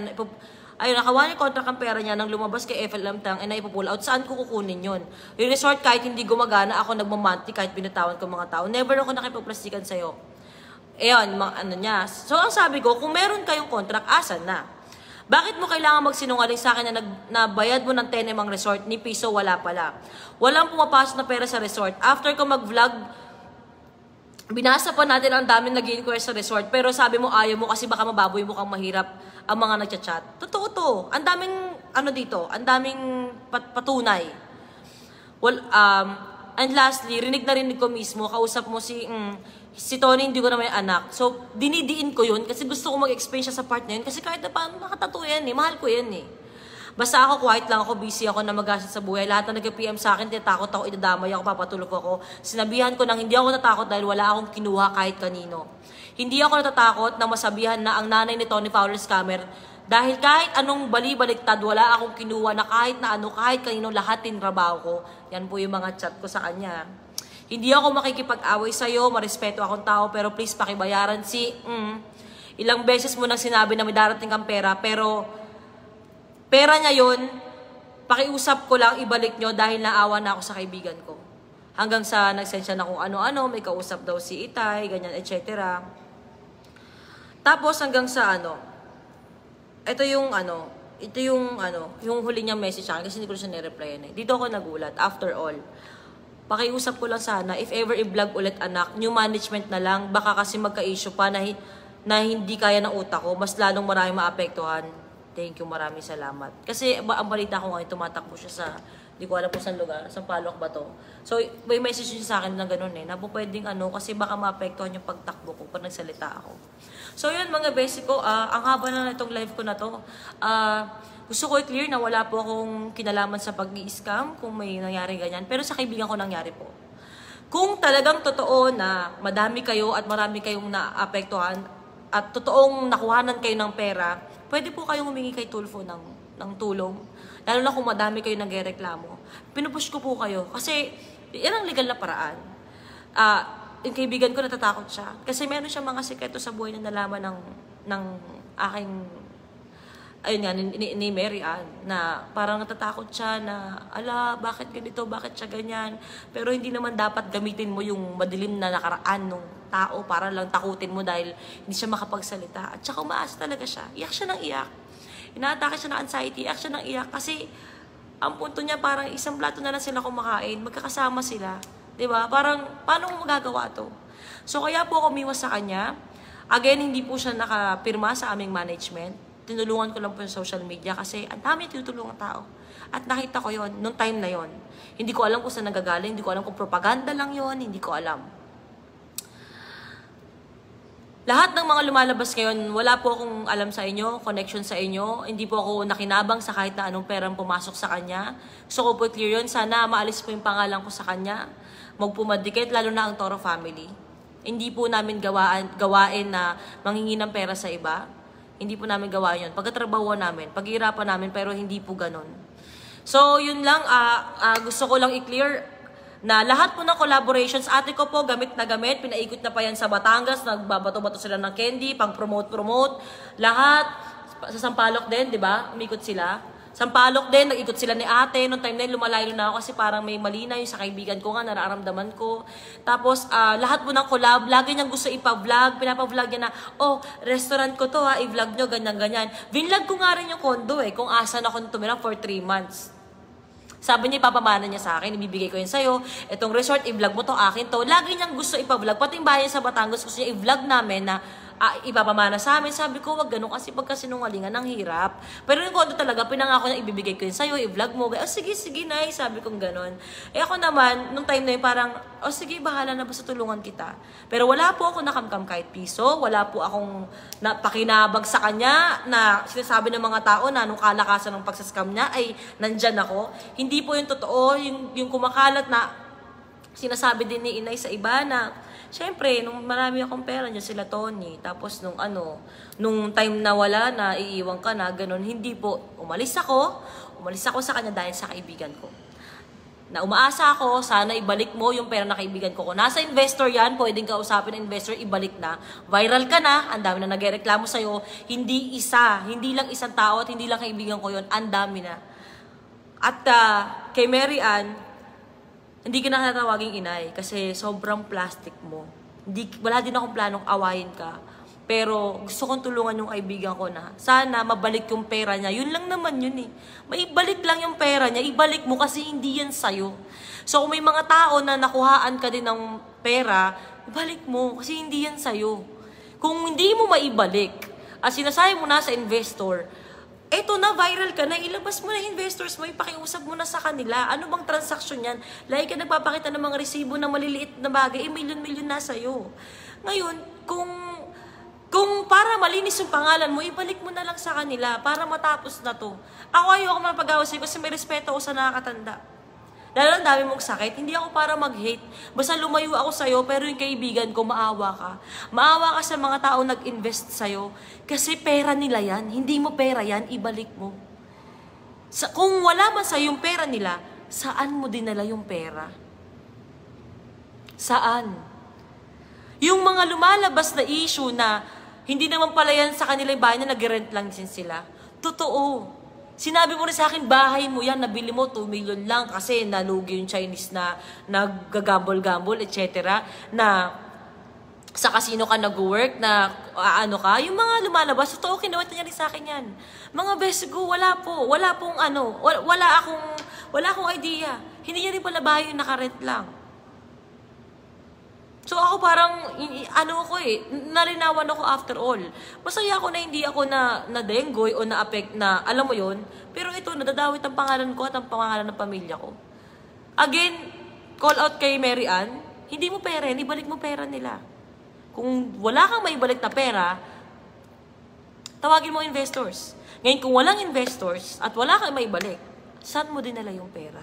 ayun, naka one year contract ang pera niya nang lumabas kay F L M Tang, and na ipupull out. Saan ko kukunin yun? Yung resort, kahit hindi gumagana, ako nagmamanti, kahit binatawan ko mga tao. Never ako nakipagplastikan sa'yo. Ayun, mga ano niya. So, ang sabi ko, kung meron kayong contract, asan na? Bakit mo kailangan magsinungaling sa akin na nag, nabayad mo ng ten M ang resort, ni piso wala pala? Walang pumapasok na pera sa resort. After ko mag-vlog, binasa pa natin ang daming nag-inquire sa resort, pero sabi mo ayaw mo kasi baka mababoy mo kang mahirap ang mga nagchat-chat. Totoo to. Ang daming, ano dito, ang daming pat patunay. Well, um, and lastly, rinig na rinig ko mismo, kausap mo si, mm, si Tony, hindi ko na may anak. So, dinidiin ko yun kasi gusto ko mag-explain siya sa part na yun kasi kahit na paano nakatato yan eh, mahal ko yan eh. Basta ako, quiet lang ako, busy ako na mag-asat sa buhay. Lahat na nag-P M sa akin, tinatakot ako, idadamay ako, papatulog ako. Sinabihan ko nang hindi ako natakot dahil wala akong kinuha kahit kanino. Hindi ako natatakot na masabihan na ang nanay ni Tony Fowler scammer dahil kahit anong bali-baliktad, wala akong kinuha na kahit na ano, kahit kanino, lahat tinrabaho ko. Yan po yung mga chat ko sa kanya. Hindi ako makikipag-away sa'yo, marespeto akong tao, pero please pakibayaran si... Mm, ilang beses mo nang sinabi na may darating kang pera, pero... Pera niya yun, pakiusap ko lang, ibalik nyo dahil naawa na ako sa kaibigan ko. Hanggang sa nagsend siya na kung ano-ano, may kausap daw si Itay, ganyan, et cetera. Tapos hanggang sa ano, ito yung ano, ito yung ano, yung huli niyang message sa akin kasi hindi ko siya nireplyan eh. Dito ako nagulat, after all. Pakiusap ko lang sana, if ever i-vlog ulit anak, new management na lang, baka kasi magka-issue pa na, na hindi kaya ng utak ko, mas lalong maraming maapektuhan. Thank you, maraming salamat. Kasi ba, ang balita ko ngayon, tumatakbo siya sa, hindi ko alam kung saan lugar, sa Palok ba to. So, may message siya sa akin na gano'n eh, na po pwedeng ano, kasi baka maapektuhan yung pagtakbo ko pag nagsalita ako. So, yun mga basic ko, uh, ang haba na itong live ko na to. Uh, gusto ko i-clear na wala po akong kinalaman sa pag-i-scam kung may nangyari ganyan, pero sa kaibigan ko nangyari po. Kung talagang totoo na madami kayo at marami kayong naapektuhan at totoong nakuhanan kayo ng pera, pwede po kayong humingi kay Tulfo ng, ng tulong. Lalo na kung madami kayo nagreklamo. Pinupush ko po kayo. Kasi, yan ang legal na paraan. Uh, yung kaibigan ko natatakot siya. Kasi meron siya mga sikreto sa buhay na nalaman ng, ng aking, ayun nga, ni, ni, ni Mary Ann, na parang natatakot siya na, ala, bakit ganito, bakit siya ganyan. Pero hindi naman dapat gamitin mo yung madilim na nakaraan ng tao para lang takutin mo dahil hindi siya makapagsalita. At saka umaasa talaga siya. Iyak siya ng iyak. Inaatake siya ng anxiety. Iyak siya ng iyak kasi ang punto niya parang isang plato na lang sila kumakain. Magkakasama sila. Diba? Parang, paano mo magagawa to? So, kaya po ako umiwas sa kanya. Again, hindi po siya nakapirma sa aming management. Tinulungan ko lang po sa social media kasi ang dami tinutulungan tao. At nakita ko yon nung time na yon. Hindi ko alam kung saan nagagaling. Hindi ko alam kung propaganda lang yon. Hindi ko alam. Lahat ng mga lumalabas ngayon, wala po akong alam sa inyo, connection sa inyo. Hindi po ako nakinabang sa kahit na anong perang pumasok sa kanya. So ko po clear yun. Sana maalis po yung pangalan ko sa kanya. Magpumadikit, lalo na ang Toro family. Hindi po namin gawaan, gawain na manghingi ng pera sa iba. Hindi po namin gawain yun. Pagkatrabaho namin, paghihirapan namin, pero hindi po ganon. So yun lang, uh, uh, gusto ko lang i-clear na lahat po ng collaborations, ate ko po, gamit na gamit, pinaikot na pa yan sa Batangas, nagbabato-bato sila ng candy, pang promote-promote, lahat, sa Sampaloc din, di ba? Umikot sila. Sampaloc din, nag-ikot sila ni ate, noong time na yun, lumalayo na ako kasi parang may mali na yung sa kaibigan ko nga, nararamdaman ko. Tapos, uh, lahat po ng collab, lagi niyang gusto ipa-vlog, pinapa-vlog niya na, oh, restaurant ko to ha, i-vlog nyo, ganyan-ganyan. Vinlog ko nga rin yung condo eh, kung asan ako tumira for three months. Sabi niya, ipapamana niya sa akin, ibibigay ko yun sa'yo. Itong resort, i-vlog mo to, akin to. Lagi niyang gusto ipa-vlog. Pati yung bahay sa Batangas, gusto niya i-vlog namin na uh, ipapamana sa amin. Sabi ko, wag ganun kasi pagkasinungalingan, ang hirap. Pero yung kondo talaga, pinangako niya, ibibigay ko yun sa'yo, i-vlog mo. Oh, sige, sige, nay. Sabi kong ganun. Eh ako naman, nung time na yun, parang, oh sige, bahala na, basta tulungan kita. Pero wala po ako nakamkam kahit piso. Wala po akong napakinabag sa kanya na sinasabi ng mga tao na nung kalakasan ng pagsascam niya ay nandyan ako. Hindi po yung totoo, yung, yung kumakalat na sinasabi din ni Inay sa iba na syempre, nung marami akong pera niya sila Tony, tapos nung ano, nung time na wala na, iiwan ka na, ganun, hindi po. Umalis ako, umalis ako sa kanya dahil sa kaibigan ko. Na umaasa ako, sana ibalik mo yung pera na kaibigan ko. Kung nasa investor yan, pwedeng kausapin ng investor, ibalik na. Viral ka na, ang dami na nagreklamo sa'yo. Hindi isa, hindi lang isang tao at hindi lang kaibigan ko yon, ang dami na. At uh, kay Mary Ann, hindi ka na tatawaging inay kasi sobrang plastic mo. Hindi, wala din akong planong awayin ka. Pero gusto kong tulungan yung kaibigan ko na sana mabalik yung pera niya. Yun lang naman yun eh. Maibalik lang yung pera niya. Ibalik mo kasi hindi yan sa'yo. So kung may mga tao na nakuhaan ka din ng pera, ibalik mo kasi hindi yan sa'yo. Kung hindi mo maibalik, at sinasabi mo na sa investor, eto na, viral ka na, ilabas mo na investors mo, ipakiusap mo na sa kanila. Ano bang transaksyon yan? Like ka nagpapakita ng mga resibo na maliliit na bagay, eh, milyon-milyon na sa'yo. Ngayon, kung, kung para malinis yung pangalan mo, ibalik mo na lang sa kanila para matapos na to. Ako ayoko mapag-awas sa'yo kasi may respeto ako sa nakakatanda. Lalo ang dami mong sakit, hindi ako para mag-hate. Basta lumayo ako sa'yo, pero yung kaibigan ko, maawa ka. Maawa ka sa mga taong nag-invest sa'yo. Kasi pera nila yan. Hindi mo pera yan, ibalik mo. Sa, kung wala man sa'yo yung pera nila, saan mo dinala yung pera? Saan? Yung mga lumalabas na issue na hindi naman pala yan sa kanila yung bahay na nag-rent lang din sila. Totoo. Sinabi mo rin sa akin, bahay mo yan, nabili mo two million lang kasi nalugi yung Chinese na nag-gamble-gamble, et cetera. Na sa casino ka nag-work, na uh, ano ka. Yung mga lumalabas, totoo, kinuwento niya rin sa akin yan. Mga best ko, wala po. Wala pong ano, wala, wala akong, wala akong idea. Hindi niya rin pala bahay yung nakarent lang. So ako parang, ano ako eh, narinawan ako after all. Masaya ako na hindi ako na, na denggoy o na-affect na, alam mo yon. Pero ito, nadadawit ang pangalan ko at ang pangalan ng pamilya ko. Again, call out kay Mary Ann, hindi mo pera, hindi balik mo pera nila. Kung wala kang maibalik na pera, tawagin mo investors. Ngayon, kung walang investors at wala kang maibalik, saan mo dinala yung pera?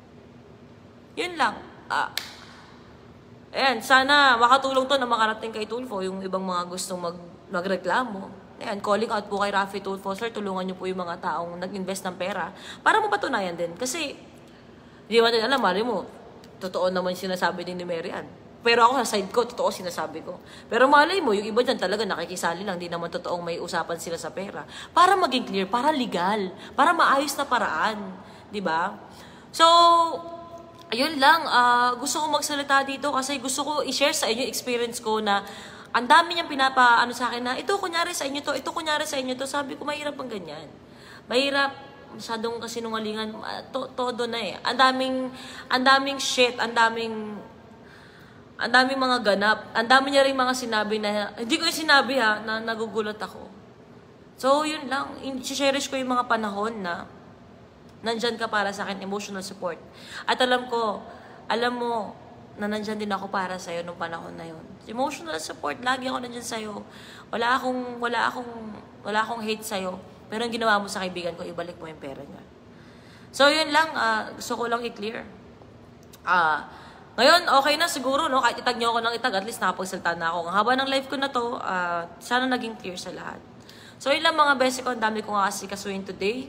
Yun lang. Ah, Ayan, sana makatulong to na makarating kay Tulfo, yung ibang mga gustong mag, magreklamo. Ayan, calling out po kay Raffy Tulfo, sir, tulungan niyo po yung mga taong nag-invest ng pera para mapatunayan din. Kasi, hindi mo natin alam, mali mo, totoo naman sinasabi din ni Mary Ann. Pero ako sa side ko, totoo sinasabi ko. Pero malay mo, yung iba dyan talaga nakikisali lang, di naman totoong may usapan sila sa pera. Para maging clear, para legal, para maayos na paraan. Di ba? So, ayun lang, uh, gusto ko magsalita dito kasi gusto ko i-share sa inyo experience ko na ang dami niyang pinapa, ano sa akin na, ito kunyari sa inyo to, ito kunyari sa inyo to, sabi ko, mahirap ang ganyan. Mahirap, masyadong kasinungalingan, to, todo na eh. Ang daming, ang daming shit, ang daming, ang daming mga ganap, ang dami niya rin mga sinabi na, hindi ko yung sinabi ha, na nagugulat ako. So, yun lang, i-cherish ko yung mga panahon na, nandyan ka para sa akin, emotional support. At alam ko, alam mo, na nandyan din ako para sa'yo nung panahon na yun. Emotional support, lagi ako nandyan sa'yo. Wala akong, wala akong, wala akong hate sa'yo. Pero ang ginawa mo sa kaibigan ko, ibalik mo yung pera niya. So, yun lang, uh, gusto ko lang i-clear. Ah, uh, ngayon, okay na siguro, no? Kahit itag niyo ako ng itag, at least nakapagsalta na ako. Ang haba ng life ko na to, uh, sana naging clear sa lahat. So, yun lang mga besi ko, ang dami ko nga kasi kasuhin today.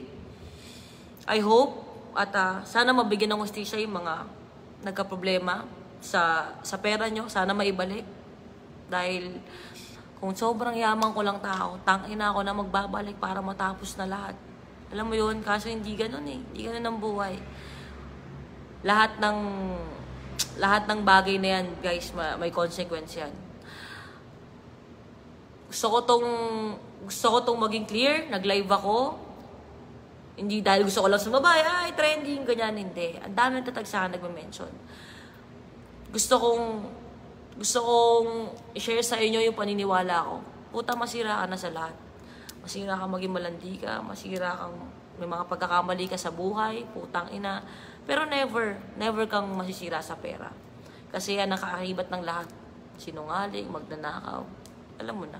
I hope at uh, sana mabigyan ng hustisya yung mga nagka-problema sa, sa pera nyo. Sana maibalik. Dahil kung sobrang yaman ko lang tao, tangina ako na magbabalik para matapos na lahat. Alam mo yun, kaso hindi ganun eh. Hindi ganun ang buhay. Lahat ng lahat ng bagay na yan, guys, may consequence yan. Gusto ko tong gusto ko tong maging clear. Nag-live ako. Hindi dahil gusto ko lang sumabay, ay, trending, ganyan, hindi. Ang dami ng tatag sa akin nagme-mention. Gusto kong, gusto kong i-share sa inyo yung paniniwala ko. Puta, masira ka na sa lahat. Masira ka maging malandi ka, masira kang, may mga pagkakamali ka sa buhay, putang ina. Pero never, never kang masisira sa pera. Kasi yan, nakaakibat ng lahat. Sinungaling, magnanakaw. Alam mo na.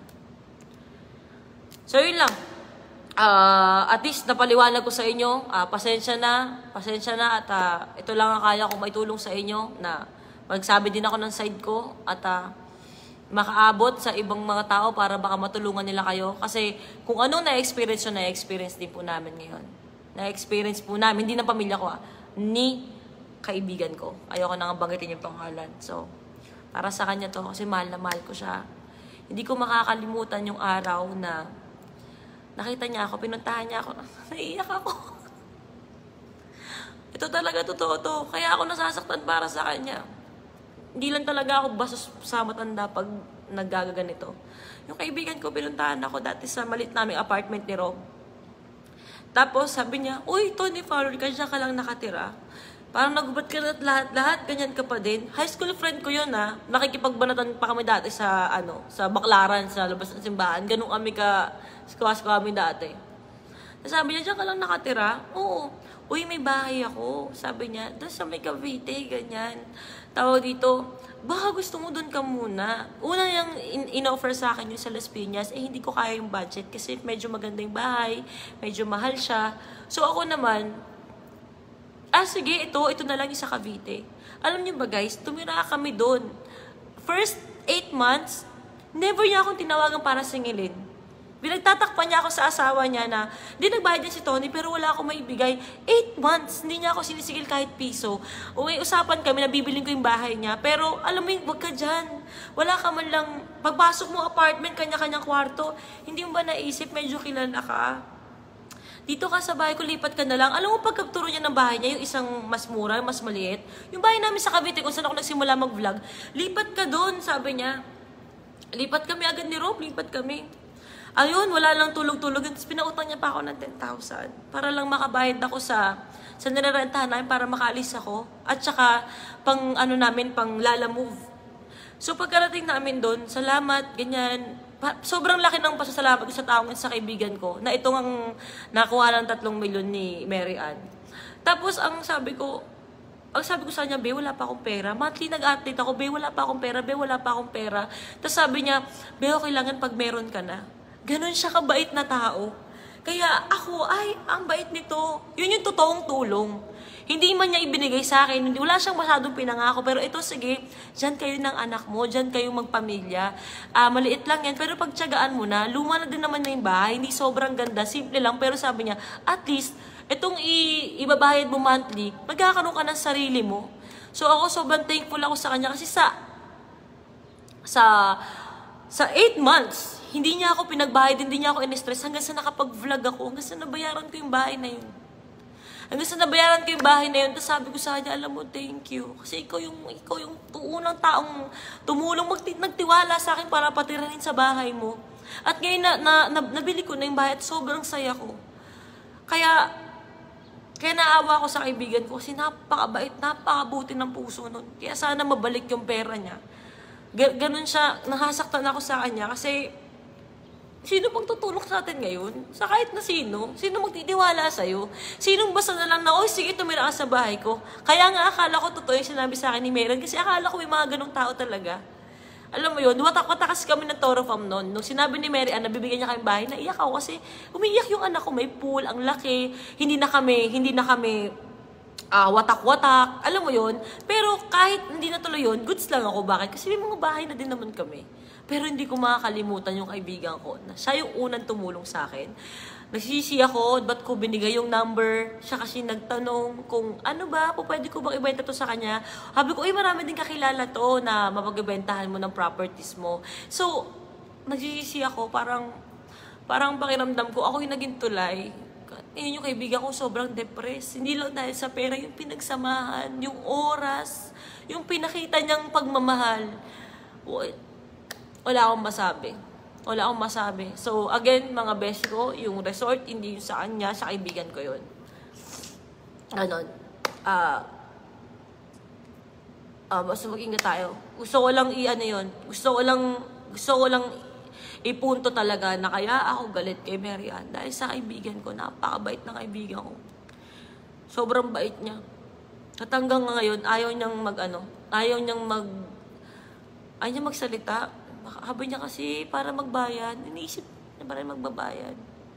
So, yun lang. Uh, at least napaliwanag ko sa inyo, uh, pasensya na, pasensya na at uh, ito lang ang kaya kong maitulong sa inyo na magsabi din ako ng side ko at uh, makaabot sa ibang mga tao para baka matulungan nila kayo. Kasi kung ano na-experience yun, na-experience din po namin ngayon. Na-experience po namin, hindi ng pamilya ko ah, ni kaibigan ko. Ayoko na nga banggitin yung pangalan. So, para sa kanya to, kasi mahal na mahal ko siya. Hindi ko makakalimutan yung araw na nakita niya ako, pinuntahan niya ako, naiiyak ako. Ito talaga, totoo to. Kaya ako nasasaktan para sa kanya. Hindi lang talaga ako basta sa matanda pag naggagaganito. Yung kaibigan ko, pinuntahan ako dati sa malit naming apartment ni Rob. Tapos sabi niya, uy, Tony Fowler, kasi ka lang nakatira. Parang nagubat ka na at lahat-lahat, ganyan ka pa din. High school friend ko yun ah. Nakikipagbanatan pa kami dati sa, ano, sa Baklaran, sa labas ng simbahan. Ganun kami ka, squash kami dati. Sabi niya, diyan ka lang nakatira? Oo. Uy, may bahay ako. Sabi niya, doon sa may Cavite, ganyan. Tawag dito, baka gusto mo doon ka muna. Una yung in- in-offer sa akin yung sa Las Piñas, eh hindi ko kaya yung budget kasi medyo maganda yung bahay, medyo mahal siya. So ako naman, ah, sige, ito, ito na lang yung sa Cavite. Alam niyo ba guys, tumira kami doon. First eight months, never niya akong tinawagan para singilin. Binagtatakpan niya ako sa asawa niya na, di nagbayad niya si Tony pero wala akong maibigay. Eight months, hindi niya ako sinisigil kahit piso. O may usapan kami na bibiling ko yung bahay niya. Pero alam mo yun, wag ka dyan. Wala ka man lang, pagpasok mo apartment, kanya-kanyang kwarto. Hindi mo ba naisip, medyo kilala ka? Dito ka sa bahay ko, lipat ka na lang. Alam mo, pagkaturo niya ng bahay niya, yung isang mas mura, mas maliit. Yung bahay namin sa Cavite, kung saan ako nagsimula mag-vlog, lipat ka doon, sabi niya. Lipat kami agad ni Rob, lipat kami. Ayun, wala lang tulog-tulog. Tapos pinautang niya pa ako ng ten thousand. Para lang makabayad ako sa, sa nirarentahan namin para makaalis ako. At saka, pang ano namin, pang Lala Move. So pagkarating namin doon, salamat, ganyan. Sobrang laki ng pasasalamat ko sa taong sa kaibigan ko na itong ang nakuha ng tatlong milyon ni Mary Ann. Tapos ang sabi ko, ang sabi ko sa kanya, be, wala pa akong pera. Monthly nag-update ako, be, wala pa akong pera, be, wala pa akong pera. Tapos sabi niya, be, kailangan pag meron ka na. Ganon siya kabait na tao. Kaya ako, ay, ang bait nito. Yun yung totoong tulong. Hindi man niya ibinigay sa akin, hindi, wala siyang masyadong pinangako. Pero ito, sige, dyan kayo ng anak mo, dyan kayo magpamilya. Ah, maliit lang yan, pero pagtyagaan mo na, luma na din naman na yung bahay, hindi sobrang ganda, simple lang. Pero sabi niya, at least, itong i- ibabayad mo monthly, magkakaroon ka ng sarili mo. So ako, sobrang thankful ako sa kanya kasi sa, sa, sa eight months, hindi niya ako pinagbayad, hindi niya ako in-stress hanggang sa nakapag-vlog ako, hanggang sa nabayaran ko yung bahay na yun. Hanggang sa nabayaran ko yung bahay na yun, tapos sabi ko sa kanya, alam mo, thank you. Kasi ikaw yung, ikaw yung unang taong tumulong, magti- nagtiwala sa akin para patirahin sa bahay mo. At ngayon na, na, na, nabili ko na yung bahay at sobrang saya ko. Kaya, kaya naawa ko sa kaibigan ko kasi napakabait, napakabuti ng puso nun. Kaya sana mabalik yung pera niya. G- ganun siya, nahasaktan ako sa kanya kasi sino pang tutulong sa atin ngayon? Sa kahit na sino? Sino magtitiwala sa'yo? Sinong basta na lang na, oh, sige, tumira ka sa bahay ko. Kaya nga, akala ko totoo yung sinabi sa akin ni Meron kasi akala ko may mga ganong tao talaga. Alam mo yun, watak-watak kasi kami ng Toro Fam noon. Nung sinabi ni Mary Ann, nabibigyan niya kami bahay, naiyak ako kasi umiiyak yung anak ko, may pool, ang laki. Hindi na kami, hindi na kami uh, watak-watak. Alam mo yun? Pero kahit hindi na tuloy yun, goods lang ako. Bakit? Kasi may mga bahay na din naman kami. Pero hindi ko makakalimutan yung kaibigan ko na siya yung unang tumulong sa akin. Nagsisi ako, ba't ko binigay yung number? Siya kasi nagtanong kung ano ba, po pwede ko bang ibenta to sa kanya? Sabi ko, ay marami din kakilala to na mapagbentahan mo ng properties mo. So, nagsisi ako, parang, parang pakiramdam ko, ako yung naging tulay. Ngayon yung kaibigan ko sobrang depressed. Hindi lang dahil sa pera, yung pinagsamahan, yung oras, yung pinakita niyang pagmamahal. Wala akong masabi. Wala akong masabi. So, again, mga best ko, yung resort, hindi yung sa kanya, sa kaibigan ko yun. Ganon. Ah, uh, uh, basta mag-ingat tayo. Gusto ko lang i-ano yun. Gusto ko lang, gusto ko lang ipunto talaga na kaya ako galit kay Mary Ann. Dahil sa kaibigan ko, napakabait ng kaibigan ko. Sobrang bait niya. At hanggang ngayon, ayaw niyang mag-ano, ayaw niyang mag, ayaw niyang magsalita. Habi niya kasi para magbayad. Iniisip niya para magbabayad.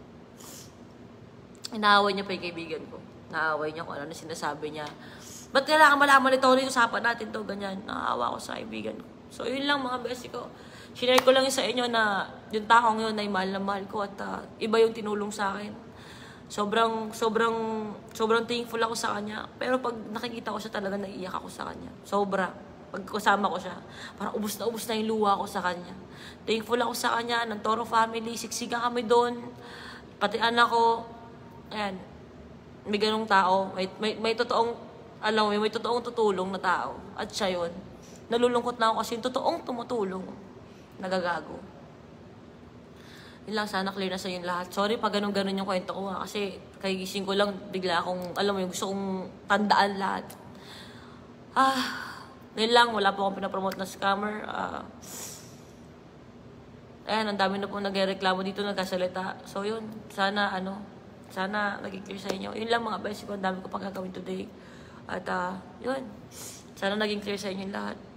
Inaaway niya pa yung kaibigan ko. Naaway niya kung ano na sinasabi niya. Ba't kailangan malaman ito? Ulit usapan natin to ganyan. Naawa ko sa kaibigan ko. So, yun lang mga besi ko. Sinare ko lang yun sa inyo na yung taong yun ay mahal na mahal ko at uh, iba yung tinulong sa akin. Sobrang, sobrang, sobrang thankful ako sa kanya. Pero pag nakikita ko siya talaga, naiiyak ako sa kanya. Sobra. Pag kasama ko siya, parang ubus na ubus na yung luha ko sa kanya. Thankful ako sa kanya, ng Toro family, siksiga kami doon. Pati anak ko, ayan, may ganong tao, may, may, may totoong, alam mo, may totoong tutulong na tao. At siya yun. Nalulungkot na ako kasi yung totoong tumutulong, nagagago. Yun lang, sana clear na sa inyo lahat. Sorry pag ganun-ganun yung kwento ko ha, kasi kagigising ko lang, bigla akong, alam mo yung gusto kong tandaan lahat. Ah, yun lang, wala po akong pinapromote na scammer. Ah, ayan, ang dami na po nagreklamo dito, nagkasalita. So yun, sana ano, sana naging clear sa inyo. Yun lang mga best ko, ang dami ko pang gagawin today. At ah, yun, sana naging clear sa inyo lahat.